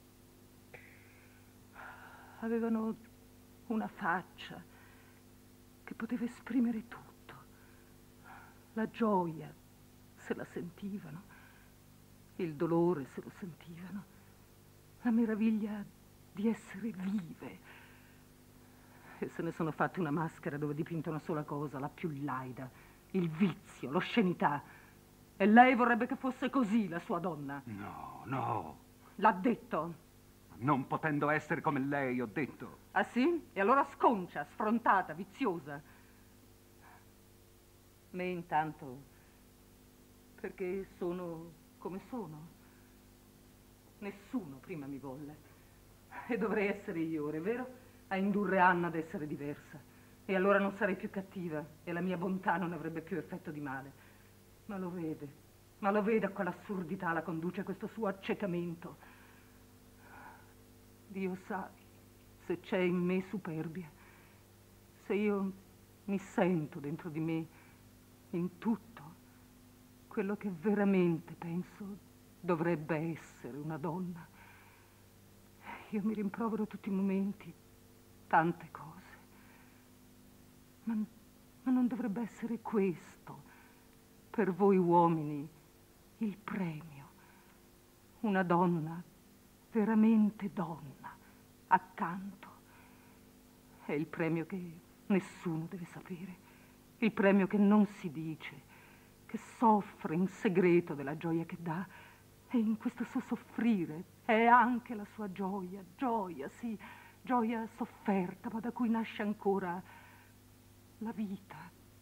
Avevano una faccia che poteva esprimere tutto. La gioia, se la sentivano, il dolore, se lo sentivano, la meraviglia di essere vive. E se ne sono fatte una maschera dove dipinta una sola cosa, la più laida, il vizio, l'oscenità. E lei vorrebbe che fosse così la sua donna. No, no. L'ha detto. Non potendo essere come lei, ho detto. Ah sì? E allora sconcia, sfrontata, viziosa. Me intanto, perché sono come sono. Nessuno prima mi volle. E dovrei essere io ora, è vero? A indurre Anna ad essere diversa. E allora non sarei più cattiva e la mia bontà non avrebbe più effetto di male. Ma lo vede, ma lo vede a quell'assurdità la conduce a questo suo accecamento. Dio sa se c'è in me superbia, se io mi sento dentro di me in tutto quello che veramente penso dovrebbe essere una donna. Io mi rimprovero tutti i momenti tante cose, ma, ma non dovrebbe essere questo per voi uomini il premio, una donna veramente donna accanto. È il premio che nessuno deve sapere, il premio che non si dice, che soffre in segreto della gioia che dà, e in questo suo soffrire è anche la sua gioia, gioia, sì, gioia sofferta, ma da cui nasce ancora la vita.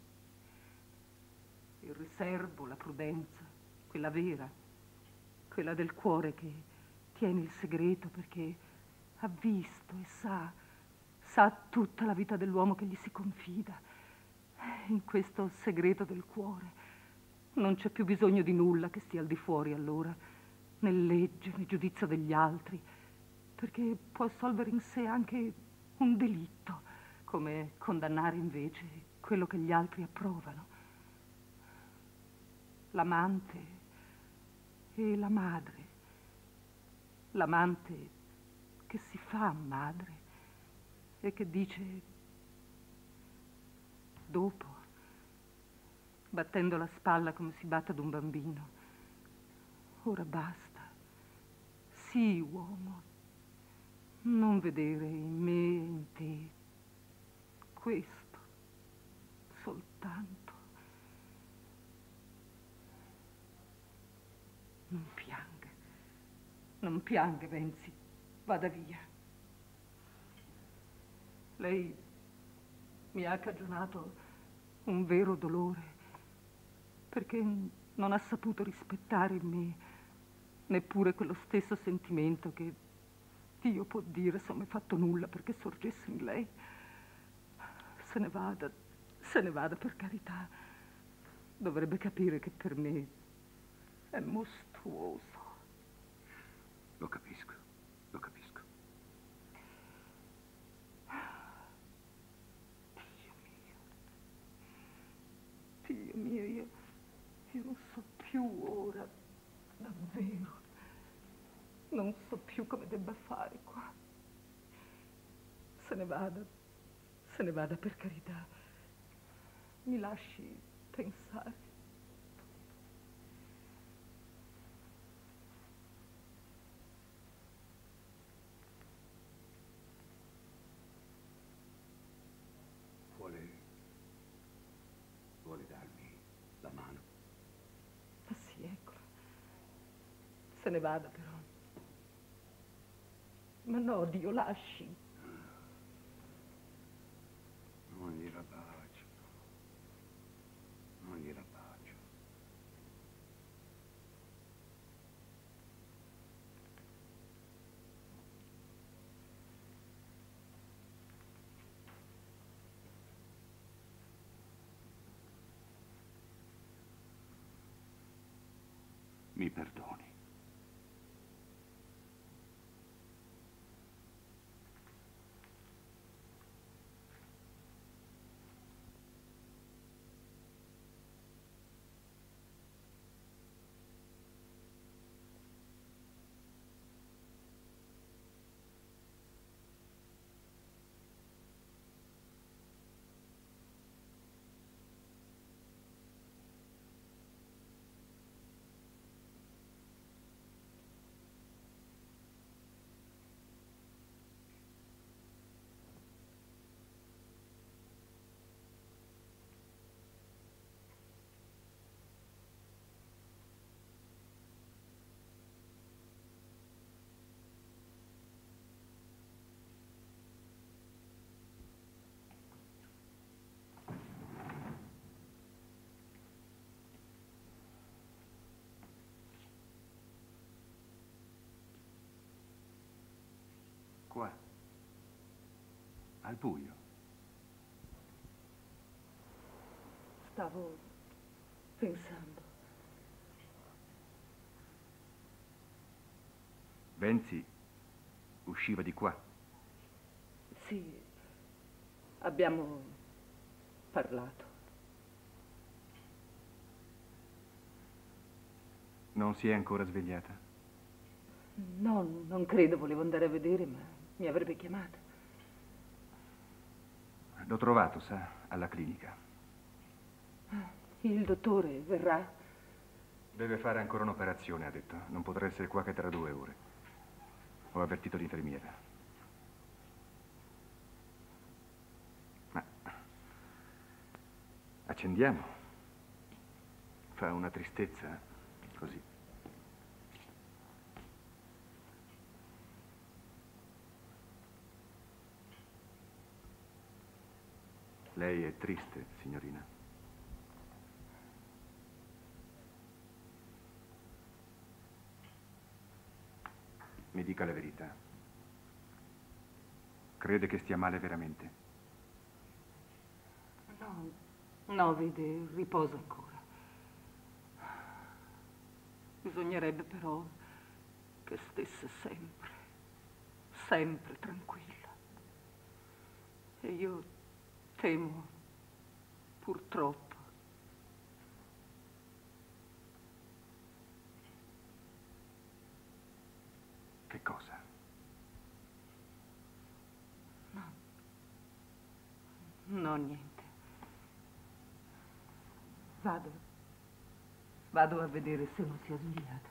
Il riservo, la prudenza, quella vera, quella del cuore che tiene il segreto perché ha visto e sa, sa tutta la vita dell'uomo che gli si confida. In questo segreto del cuore non c'è più bisogno di nulla che stia al di fuori allora, né legge, né giudizio degli altri, perché può assolvere in sé anche un delitto, come condannare invece quello che gli altri approvano. L'amante e la madre, l'amante che si fa madre e che dice dopo, battendo la spalla come si batte ad un bambino: ora basta, sì uomo, non vedere in me e in te questo soltanto. Non pianga, non pianga, Venzi, vada via. Lei mi ha cagionato un vero dolore, perché non ha saputo rispettare in me neppure quello stesso sentimento che Dio può dire se non mi ha fatto nulla perché sorgesse in lei. Se ne vada, se ne vada, per carità. Dovrebbe capire che per me è mostruoso. Lo capisco, lo capisco. Dio mio, Dio mio, io, io non so più ora, davvero, non so più come debba fare qua. Se ne vada, Se ne vada, per carità. Mi lasci pensare. Vuole... vuole darmi la mano? Ma sì, eccola. Se ne vada, però. Ma no, Dio, lasci. Non gliela bacio. Non gliela bacio. Mi perdoni. Qua, al buio. Stavo pensando. Venzi usciva di qua. Sì, abbiamo parlato. Non si è ancora svegliata? No, non credo, volevo andare a vedere, ma mi avrebbe chiamata. L'ho trovato, sa, alla clinica. Il dottore verrà? Deve fare ancora un'operazione, ha detto. Non potrà essere qua che tra due ore. Ho avvertito l'infermiera. Ma... accendiamo. Fa una tristezza, così. Lei è triste, signorina? Mi dica la verità. Crede che stia male veramente? No, no, vede, riposo ancora. Bisognerebbe però che stesse sempre, sempre tranquilla. E io temo, purtroppo. Che cosa? No. No, niente. Vado. Vado a vedere se non si è svegliata.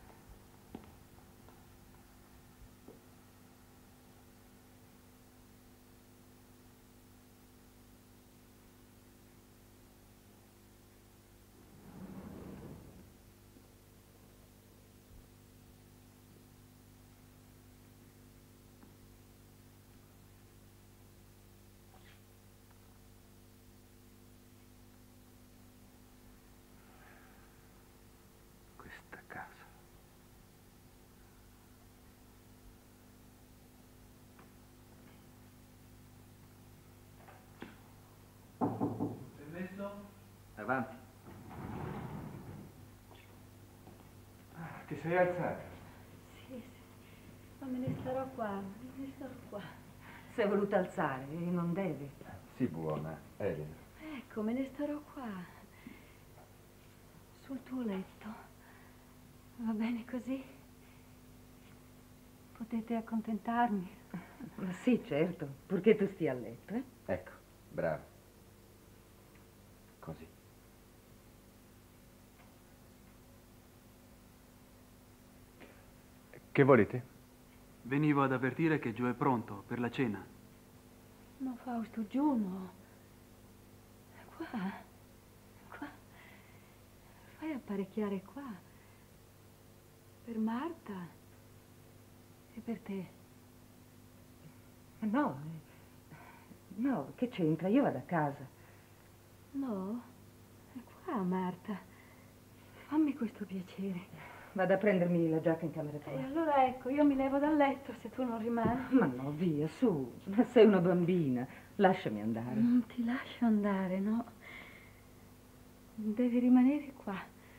Questa casa. Permesso? Avanti. Ah, ti sei alzata? Sì, sì, ma me ne starò qua, me ne starò qua. Si è voluta alzare e non deve. Sì, buona, Elena. Ecco, me ne starò qua, sul tuo letto. Va bene così? Potete accontentarmi? Ma sì, certo, purché tu stia a letto, eh? Ecco, bravo. Così. Che volete? Venivo ad avvertire che Gio è pronto per la cena. No, Fausto, giù no. Qua. Qua. Fai apparecchiare qua. Per Marta. E per te. No, no, che c'entra? Io vado a casa. No? È qua, Marta. Fammi questo piacere. Vado a prendermi la giacca in camera tua. E allora ecco, io mi levo dal letto se tu non rimani. Ma no, via, su. Ma sei una bambina. Lasciami andare. Non ti lascio andare, no. Devi rimanere qua.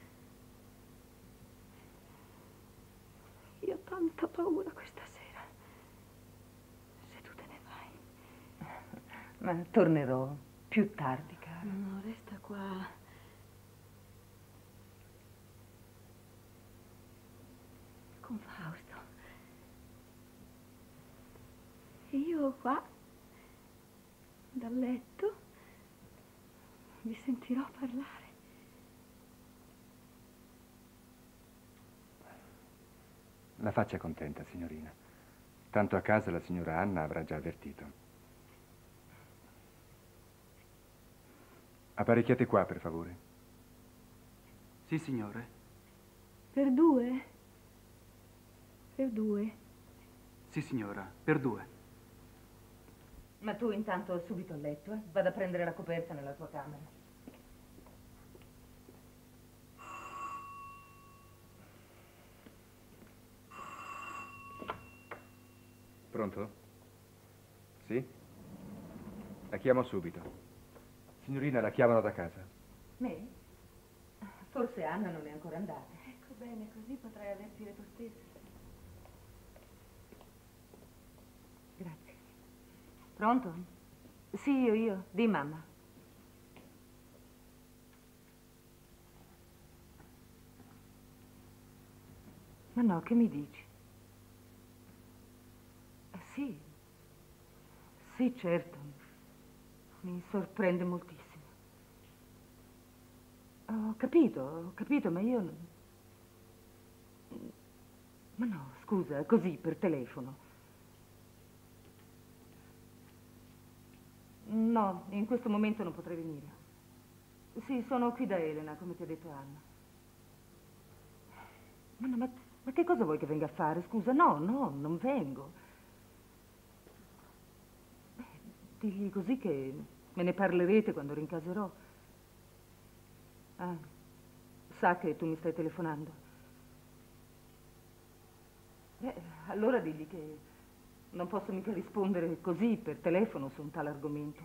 Io ho tanta paura questa sera. Se tu te ne vai. Ma tornerò più tardi, cara. No, no, resta qua. Con Fausto. E io qua, dal letto, vi sentirò parlare. La faccia contenta, signorina. Tanto a casa la signora Anna avrà già avvertito. Apparecchiate qua, per favore. Sì, signore. Per due? Per due? Sì, signora, per due. Ma tu intanto subito a letto, eh? Vado a prendere la coperta nella tua camera. Pronto? Sì? La chiamo subito. Signorina, la chiamano da casa. Me? Forse Anna non è ancora andata. Ecco bene, così potrai avvertire tu stessa. Grazie. Pronto? Sì, io, io. Di mamma. Ma no, che mi dici? Eh, sì. Sì, certo. Mi sorprende moltissimo. Ho capito, ho capito, ma io... non- Ma no, scusa, così, per telefono. No, in questo momento non potrei venire. Sì, sono qui da Elena, come ti ha detto Anna. Ma, no, ma, ma che cosa vuoi che venga a fare? Scusa, no, no, non vengo. Beh, digli così che me ne parlerete quando rincaserò. Ah, sa che tu mi stai telefonando? Beh, allora digli che non posso mica rispondere così per telefono su un tale argomento.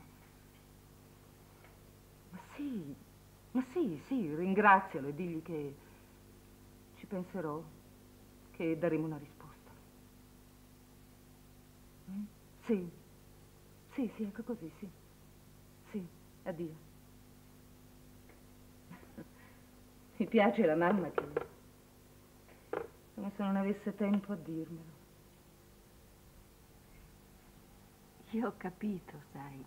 Ma sì, ma sì, sì, ringrazialo e digli che ci penserò, che daremo una risposta. Mm? Sì, sì, sì, ecco così, sì. Sì, addio. Mi piace la mamma che... come se non avesse tempo a dirmelo. Io ho capito, sai.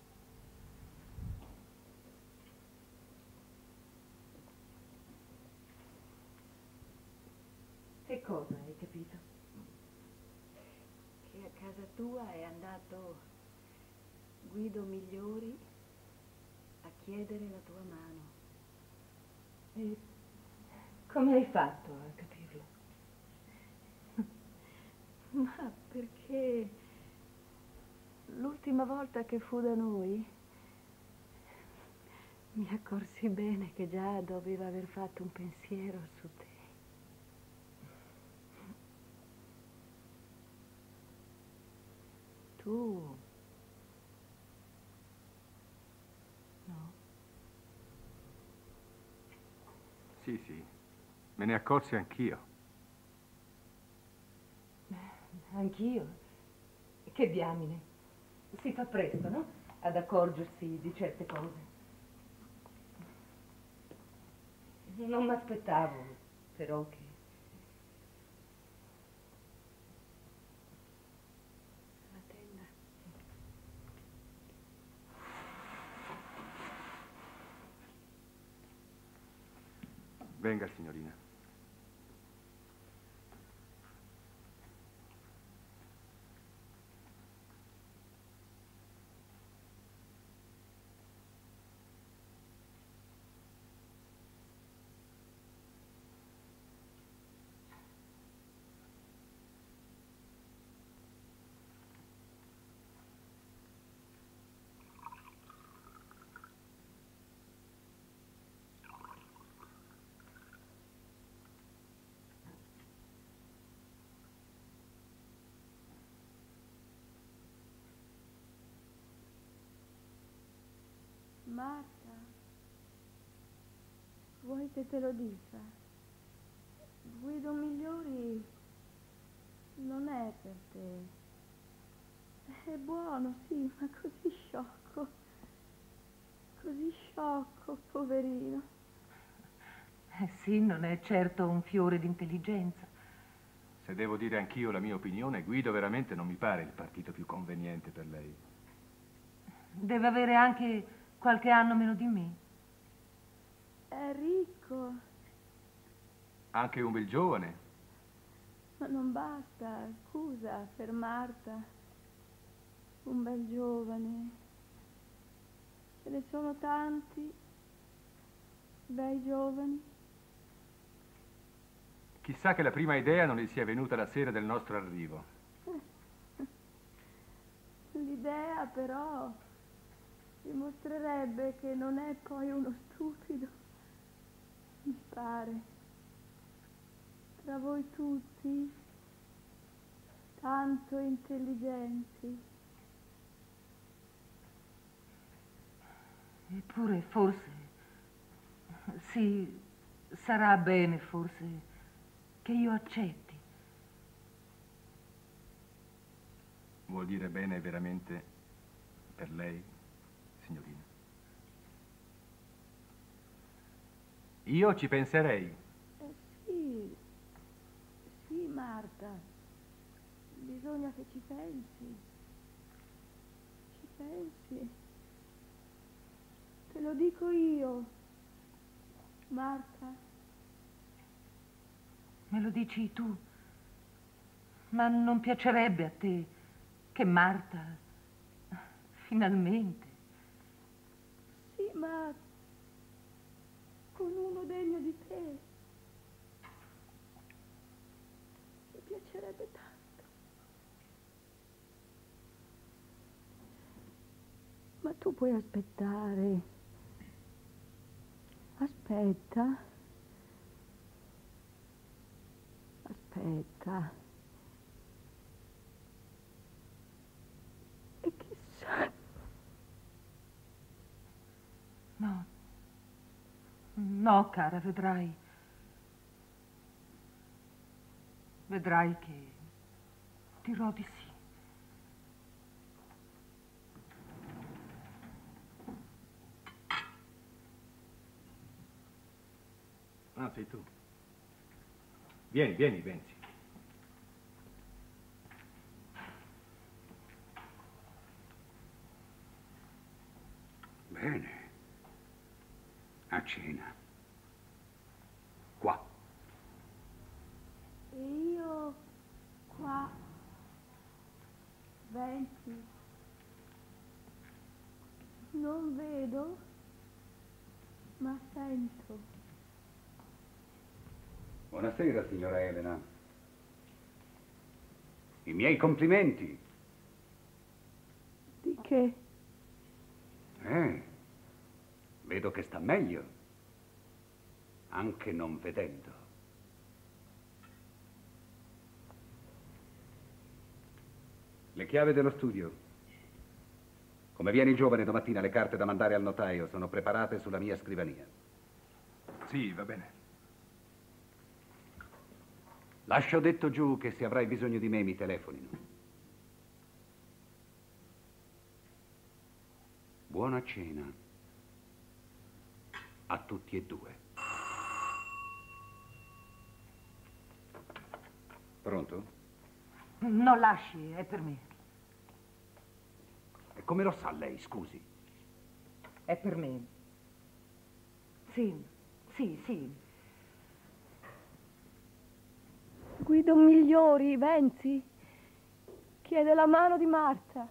Che cosa hai capito? Che a casa tua è andato Guido Migliori a chiedere la tua mano. E come hai fatto a capirlo? Ma perché l'ultima volta che fu da noi mi accorsi bene che già doveva aver fatto un pensiero su te. Tu? No? Sì, sì, me ne accorsi anch'io. Anch'io? Che diamine. Si fa presto, no? Ad accorgersi di certe cose. Non mi aspettavo, però, che... La tenda. Venga, signorina. Marta, vuoi che te lo dica? Guido Migliori non è per te. È buono, sì, ma così sciocco. Così sciocco, poverino. Eh sì, non è certo un fiore d'intelligenza. Se devo dire anch'io la mia opinione, Guido veramente non mi pare il partito più conveniente per lei. Deve avere anche qualche anno meno di me. È ricco, Anche un bel giovane. ma non basta, scusa, per Marta. Un bel giovane. Ce ne sono tanti, bei giovani. Chissà che la prima idea non gli sia venuta la sera del nostro arrivo. L'idea però dimostrerebbe che non è poi uno stupido, mi pare. Tra voi tutti, tanto intelligenti. Eppure forse, sì, sarà bene forse che io accetti. Vuol dire bene veramente per lei, signorina? Io ci penserei. Eh sì, sì Marta, bisogna che ci pensi. Ci pensi. Te lo dico io, Marta. Me lo dici tu? Ma non piacerebbe a te che Marta, finalmente... Sì, ma con uno degno di te. Mi piacerebbe tanto. Ma tu puoi aspettare. Aspetta. Aspetta. E chissà. No, no, cara, vedrai. Vedrai che dirò di sì. Ah, sei tu. Vieni, vieni, Benzi. Bene. A cena. Qua. E io qua. Venti. Non vedo, ma sento. Buonasera, signora Elena. I miei complimenti. Di che? Eh, vedo che sta meglio, anche non vedendo. Le chiavi dello studio. Come vieni giovane domattina, le carte da mandare al notaio sono preparate sulla mia scrivania. Sì, va bene. Lascio detto giù che se avrai bisogno di me mi telefonino. Buona cena a tutti e due. Pronto? No, lasci, è per me. E come lo sa lei, scusi? È per me. Sì, sì, sì. Guido Migliori, Venzi, chiede la mano di Marta.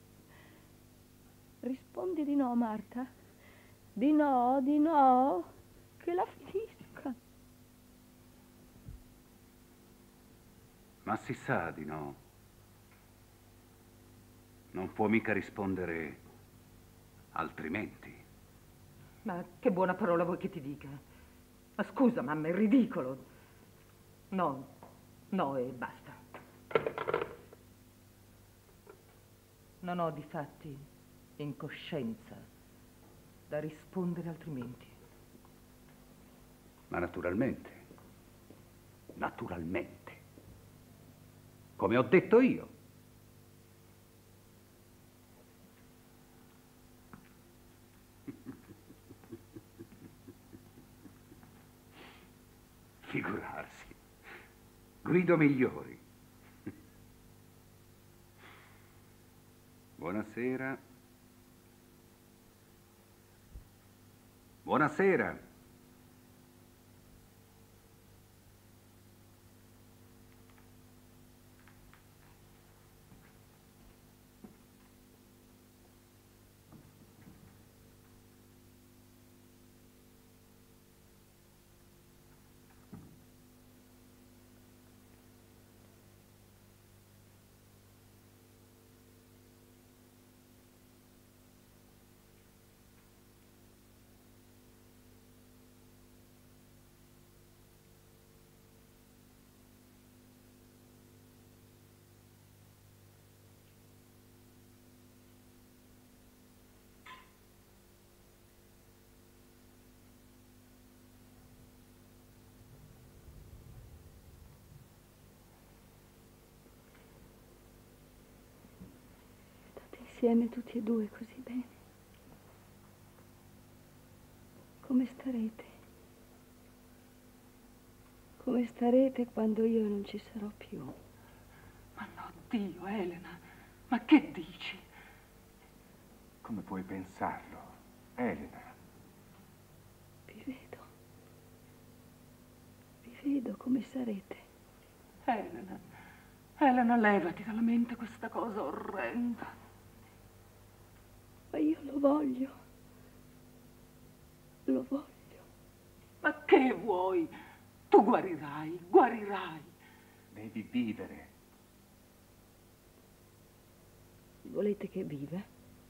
Rispondi di no, Marta. Di no, di no, che la finisca. Ma si sa di no. Non può mica rispondere altrimenti. Ma che buona parola vuoi che ti dica? Ma scusa, mamma, è ridicolo. No, no e basta. Non ho difatti in coscienza da rispondere altrimenti. Ma naturalmente. Naturalmente. Come ho detto io. Figurarsi. Guido Migliori. Buonasera. Buonasera. Insieme tutti e due così bene. Come starete? Come starete quando io non ci sarò più? Ma no, Dio, Elena, ma che dici? Come puoi pensarlo, Elena? Vi vedo. Vi vedo come sarete. Elena, Elena, levati dalla mente questa cosa orrenda. Ma io lo voglio. Lo voglio. Ma che vuoi? Tu guarirai, guarirai. Devi vivere. Volete che viva?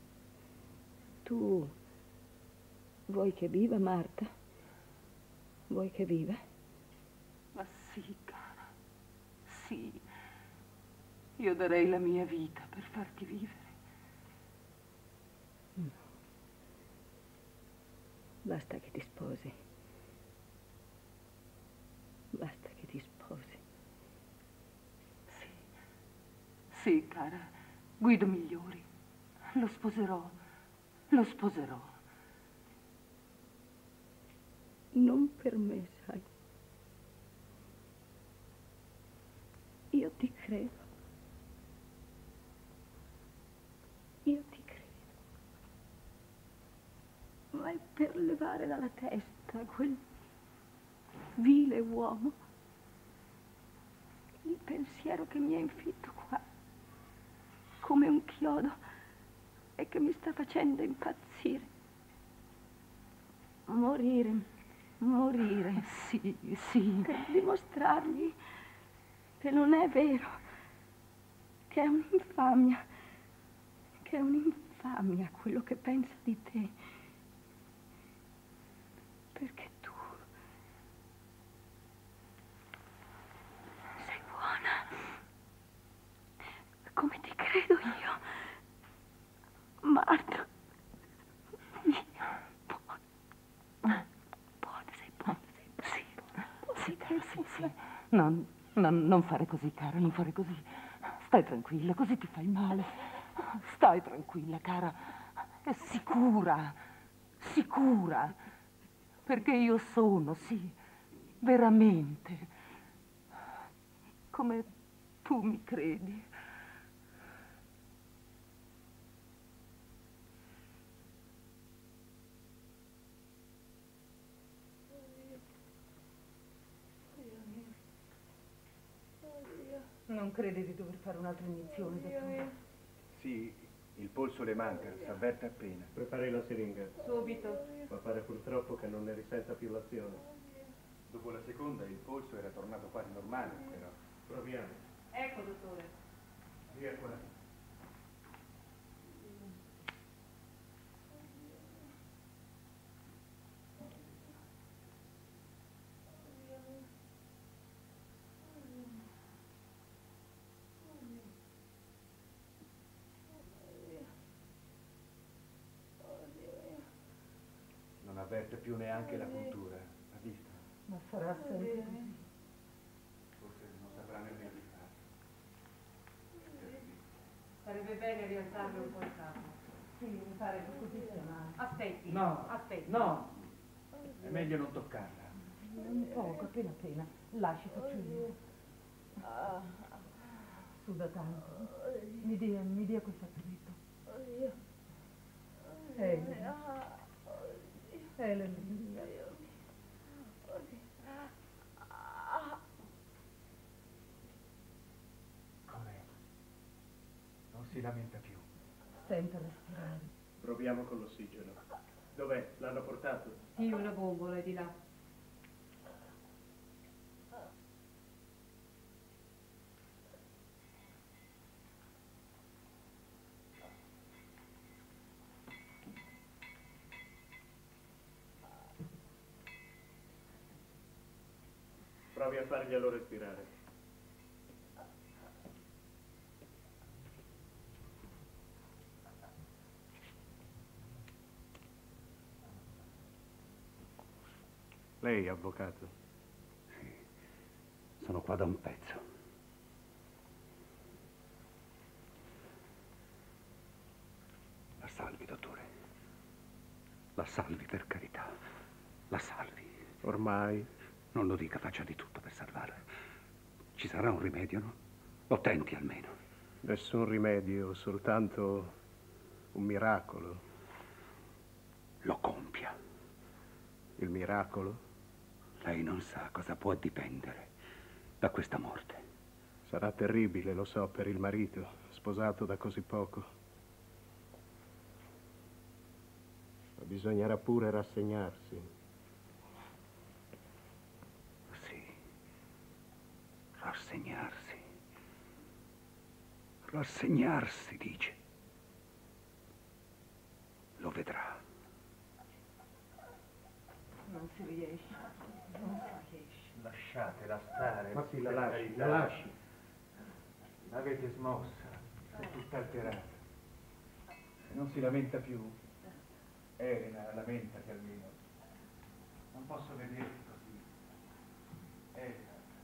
Tu vuoi che viva, Marta? Vuoi che viva? Ma sì, cara, sì. Io darei la mia vita per farti vivere. Basta che ti sposi. Basta che ti sposi. Sì, sì, cara. Guido Migliori. Lo sposerò. Lo sposerò. Non per me, sai. Io ti credo. Io ti credo. Ma è per levare dalla testa quel vile uomo il pensiero che mi è infitto qua come un chiodo e che mi sta facendo impazzire. Morire, morire. Sì, sì. Per dimostrargli che non è vero, che è un'infamia, che è un'infamia quello che pensa di te. Perché tu sei buona, come ti credo io, Marta. Buona, buona, sei buona, sei buona. Sì, sì, cara, sì, sì. No, no, non fare così, cara, non fare così. Stai tranquilla, così ti fai male. Stai tranquilla, cara. È sicura, sicura. Perché io sono, sì, veramente, come tu mi credi. Non crede di dover fare un'altra iniezione, dottore? Sì, il polso le manca, si avverte appena. Prepari la siringa. Subito. Ma pare purtroppo che non ne risenta più l'azione. Dopo la seconda il polso era tornato quasi normale, però. Proviamo. Ecco, dottore. Via qua. Non avverte più neanche la puntura, ha visto? Ma sarà sempre così. Forse non saprà nemmeno di farlo. Sarebbe bene rialzarle un po' il capo. Sì, mi pare che così sia male. Aspetti. No, aspetti. no. È meglio non toccarla. Un poco, appena appena. Lasci, faccio io. Suda tanto. Mi dia, mi dia quel fazzoletto. Elena. Elena. Com'è? Non si lamenta più. Stenta a respirare. Proviamo con l'ossigeno. Dov'è? L'hanno portato? Sì, una bombola è di là. Provi a farglielo respirare. Lei, avvocato? Sì, sono qua da un pezzo. La salvi, dottore. La salvi, per carità. La salvi. Ormai? Non lo dica, faccia di tutto per salvarla. Ci sarà un rimedio, no? Lo tenti almeno. Nessun rimedio, soltanto un miracolo. Lo compia. Il miracolo? Lei non sa cosa può dipendere da questa morte. Sarà terribile, lo so, per il marito, sposato da così poco. Ma bisognerà pure rassegnarsi. Rassegnarsi. Rassegnarsi, dice. Lo vedrà. Non si riesce. Non si riesce. Lasciatela stare. Ma sì, la per lasci, carità. la lasci. L'avete smossa, è tutta alterata. Se non si lamenta più, Elena, lamentati almeno. Non posso vederti così. Elena.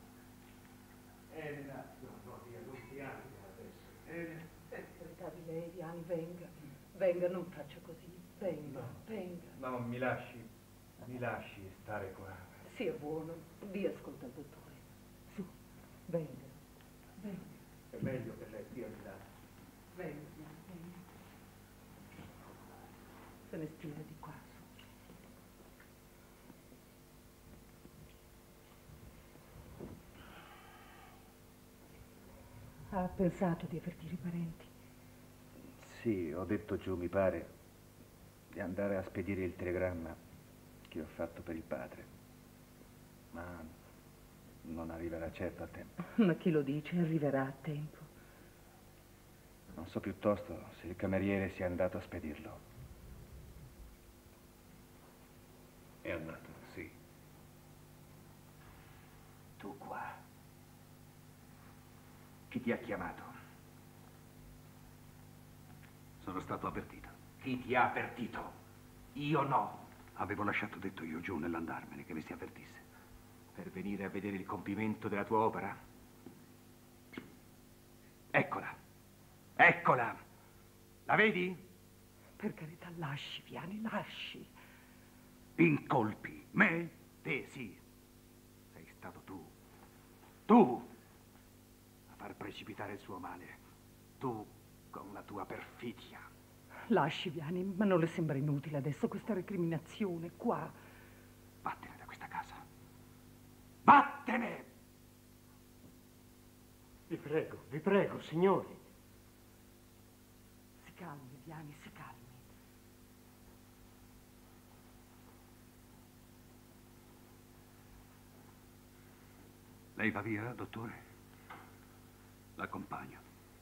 Elena. No, no, via, non piange adesso. Elena. Per carità di lei, Viani, venga. Venga, non faccia così. Venga, No. venga. No, mi lasci, mi lasci stare qua. Sia buono. Dia ascolta il dottore. Su, venga. Venga. È meglio che lei stia di là. Venga, venga. Se ne stia di qua, su. Ha pensato di avvertire i parenti? Sì, ho detto giù, mi pare, di andare a spedire il telegramma che ho fatto per il padre. Ma non arriverà certo a tempo. Ma chi lo dice? Arriverà a tempo. Non so piuttosto se il cameriere sia andato a spedirlo. È andato, sì. Tu qua. Chi ti ha chiamato? Sono stato avvertito. Chi ti ha avvertito? Io no. Avevo lasciato detto io giù nell'andarmene che mi si avvertisse. Per venire a vedere il compimento della tua opera? Eccola. Eccola. La vedi? Per carità, lasci, Viani, lasci. Incolpi me? Te sì. Sei stato tu. Tu a far precipitare il suo male. Tu con la tua perfidia. Lasci, Viani, ma non le sembra inutile adesso questa recriminazione qua? Vattene da questa casa. Vattene! Vi prego. prego, vi prego, signori. Si calmi, Viani, si calmi. Lei va via, dottore? L'accompagno.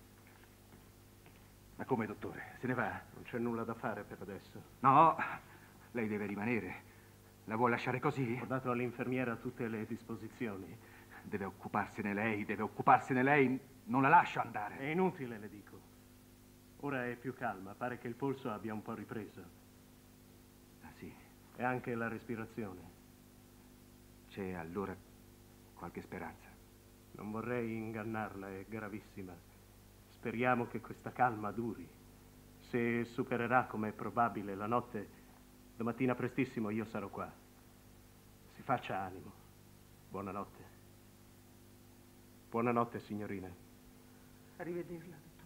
Ma come, dottore? Se ne va? Non c'è nulla da fare per adesso. No, lei deve rimanere. La vuole lasciare così? Ho dato all'infermiera tutte le disposizioni. Deve occuparsene lei, deve occuparsene lei. Non la lascio andare. È inutile, le dico. Ora è più calma, pare che il polso abbia un po' ripreso. Ah, sì? E anche la respirazione. C'è allora qualche speranza? Non vorrei ingannarla, è gravissima. Speriamo che questa calma duri. Se supererà, come è probabile, la notte, domattina prestissimo io sarò qua. Si faccia animo. Buonanotte. Buonanotte, signorina. Arrivederla, dottore.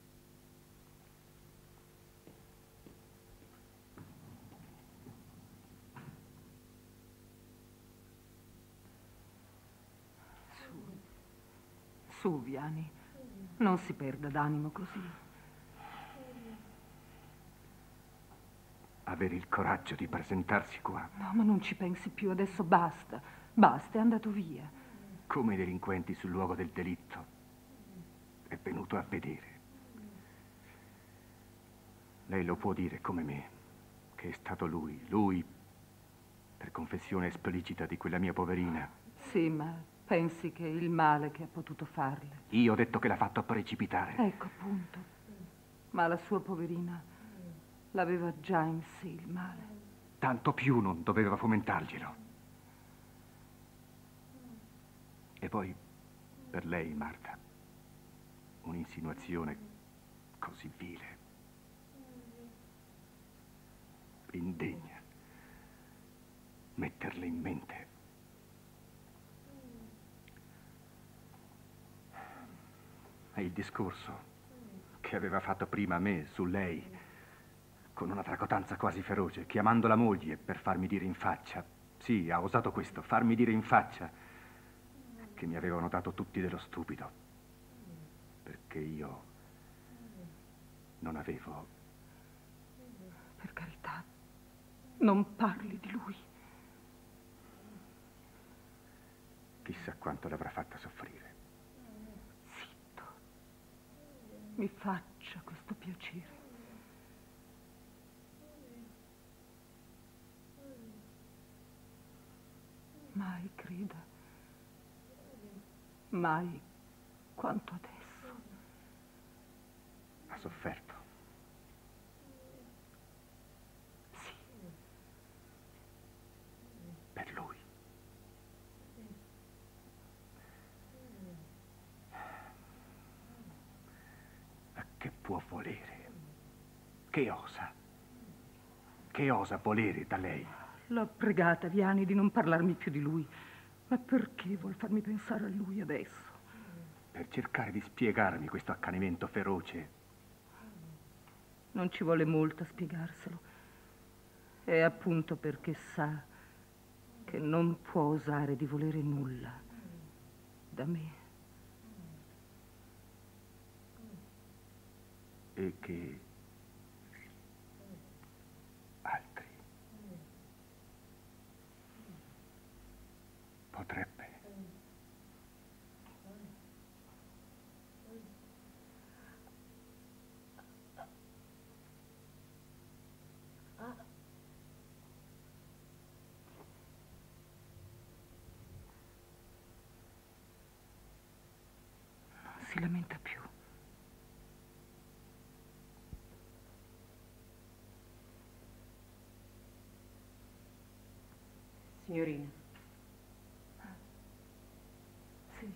Su. Su, Viani. Non si perda d'animo così. Avere il coraggio di presentarsi qua. No, ma non ci pensi più, adesso basta. Basta, è andato via. Come i delinquenti sul luogo del delitto. È venuto a vedere. Lei lo può dire come me, che è stato lui, lui, per confessione esplicita di quella mia poverina. Sì, ma pensi che il male che ha potuto farle. Io ho detto che l'ha fatto precipitare. Ecco, appunto. Ma la sua poverina l'aveva già in sé il male. Tanto più non doveva fomentarglielo. E poi, per lei, Marta, un'insinuazione così vile, indegna, metterle in mente. E il discorso che aveva fatto prima a me su lei, con una tracotanza quasi feroce, chiamando la moglie per farmi dire in faccia, sì, ha osato questo, farmi dire in faccia che mi avevano dato tutti dello stupido, perché io non avevo... Per carità, non parli di lui. Chissà quanto l'avrà fatta soffrire. Zitto. Mi faccia questo piacere. Mai creda. Mai quanto adesso. Ha sofferto. Sì. Per lui. Ma che può volere? Che osa? Che osa volere da lei? L'ho pregata, Viani, di non parlarmi più di lui. Ma perché vuol farmi pensare a lui adesso? Per cercare di spiegarmi questo accanimento feroce. Non ci vuole molto a spiegarselo. È appunto perché sa che non può osare di volere nulla da me. E che altri potrebbe. Non si lamenta più. Signorina. Sì.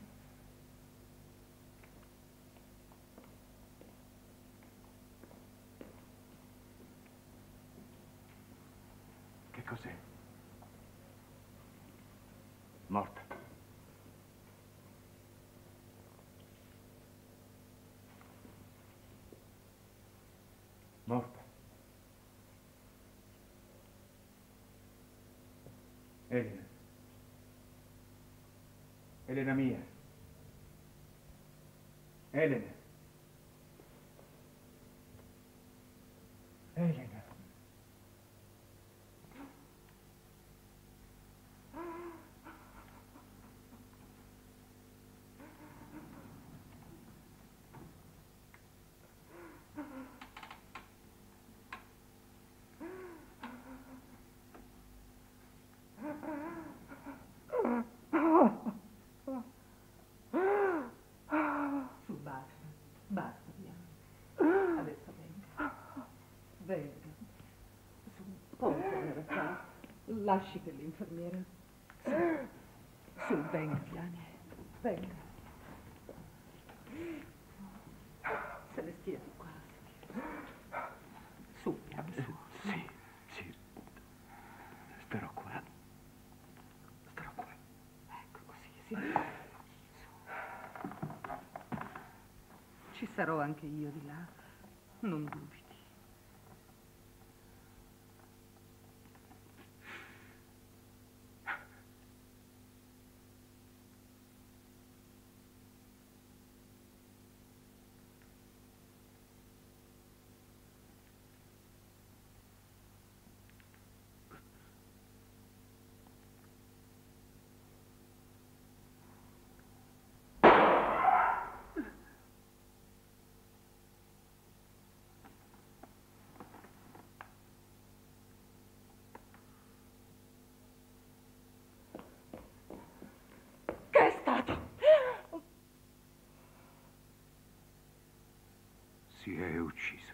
Che cos'è? Morta. Morta. Elena. Elena mia. Elena. Elena. Su, basta, basta, Bianca. Adesso venga. Venga. Su, poco, ragazza. Lasci per l'infermiera. Su, su, venga, Bianca. Venga. Se ne stia di qua. Su, Bianca, su. Sì, sì. Starò qua. Starò qua. Ecco così, sì. Ci sarò anche io di là, non dubiti. Che è stato? Si è ucciso.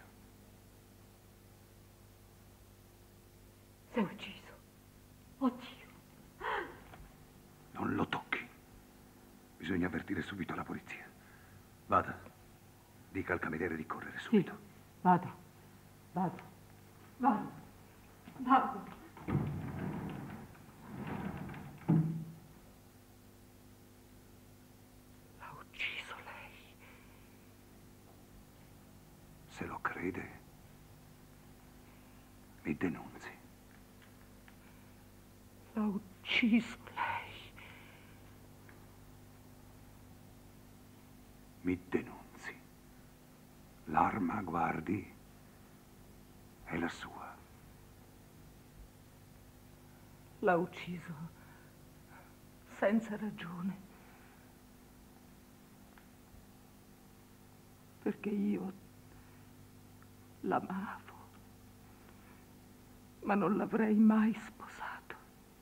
Si è ucciso. Oddio. Non lo tocchi. Bisogna avvertire subito la polizia. Vada. Dica al cameriere di correre subito. Vado, vado, vado, vado. L'ha ucciso lei. Se lo crede, mi denunzi. L'ha ucciso lei. Mi denunzi. L'arma, guardi, è la sua. L'ha ucciso senza ragione. Perché io l'amavo, ma non l'avrei mai sposato.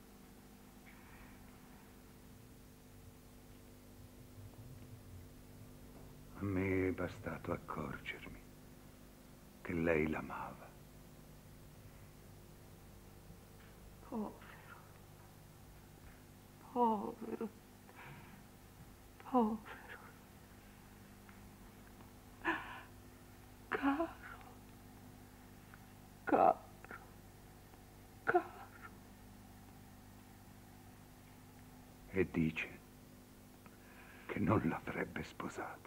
A me è bastato accorgermi che lei l'amava. Povero, povero, povero. Caro, caro, caro. E dice che non l'avrebbe sposato.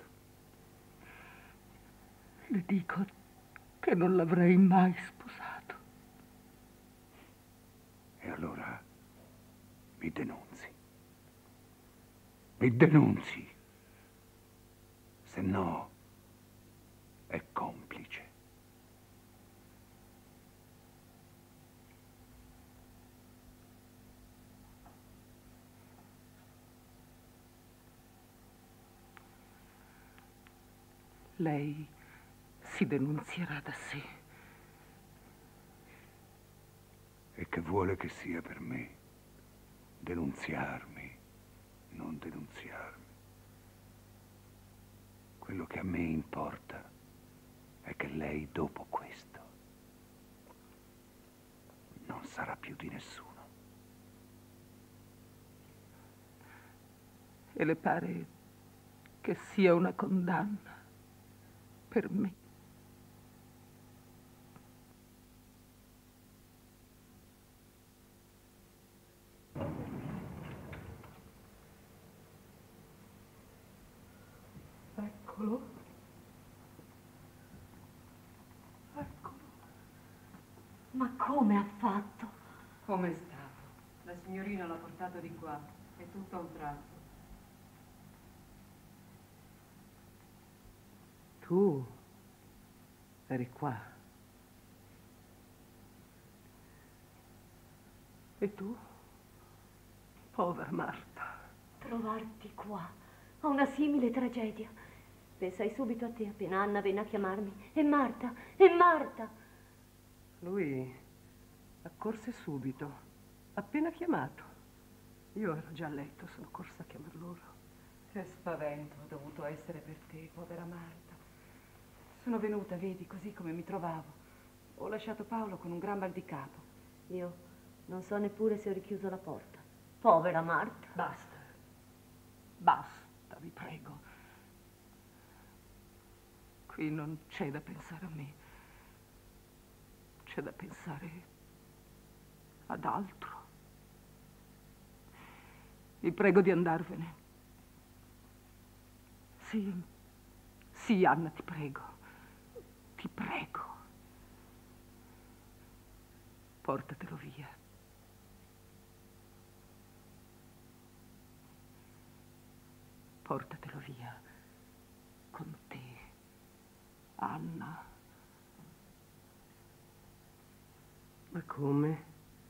Le dico che non l'avrei mai sposato. E allora mi denunzi. Mi denunzi. Se no, è complice. Lei si denunzierà da sé. E che vuole che sia per me? Denunziarmi, non denunziarmi. Quello che a me importa è che lei dopo questo non sarà più di nessuno. E le pare che sia una condanna per me? Eccolo. Eccolo. Ma come ha fatto? Come stavo? La signorina l'ha portato di qua. È tutto a un tratto. Tu eri qua. E tu? Povera Marta. Trovarti qua, a una simile tragedia. Pensai subito a te appena Anna venne a chiamarmi. E Marta, e Marta! Lui accorse subito, appena chiamato. Io ero già a letto, sono corsa a chiamar loro. Che spavento ha dovuto essere per te, povera Marta. Sono venuta, vedi, così come mi trovavo. Ho lasciato Paolo con un gran mal di capo. Io non so neppure se ho richiuso la porta. Povera Marta. Basta. Basta, vi prego. Qui non c'è da pensare a me. C'è da pensare ad altro. Vi prego di andarvene. Sì, sì, Anna, ti prego. Ti prego. Portatelo via. Portatelo via con te, Anna. Ma come?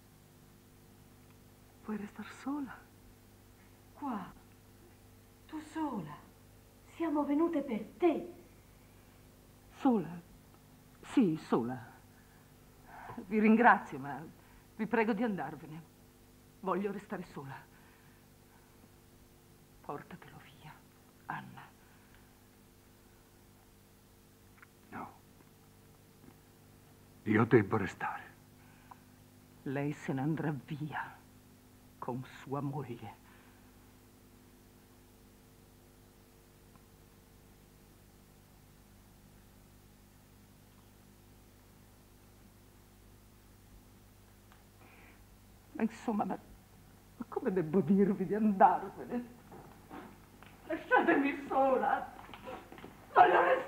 Puoi restare sola? Qua, tu sola. Siamo venute per te. Sola? Sì, sola. Vi ringrazio, ma vi prego di andarvene. Voglio restare sola. Portatelo via, Anna. No. Io devo restare. Lei se ne andrà via con sua moglie. Ma insomma, ma, ma come devo dirvi di andarvene? Lasciatemi sola. Voglio restare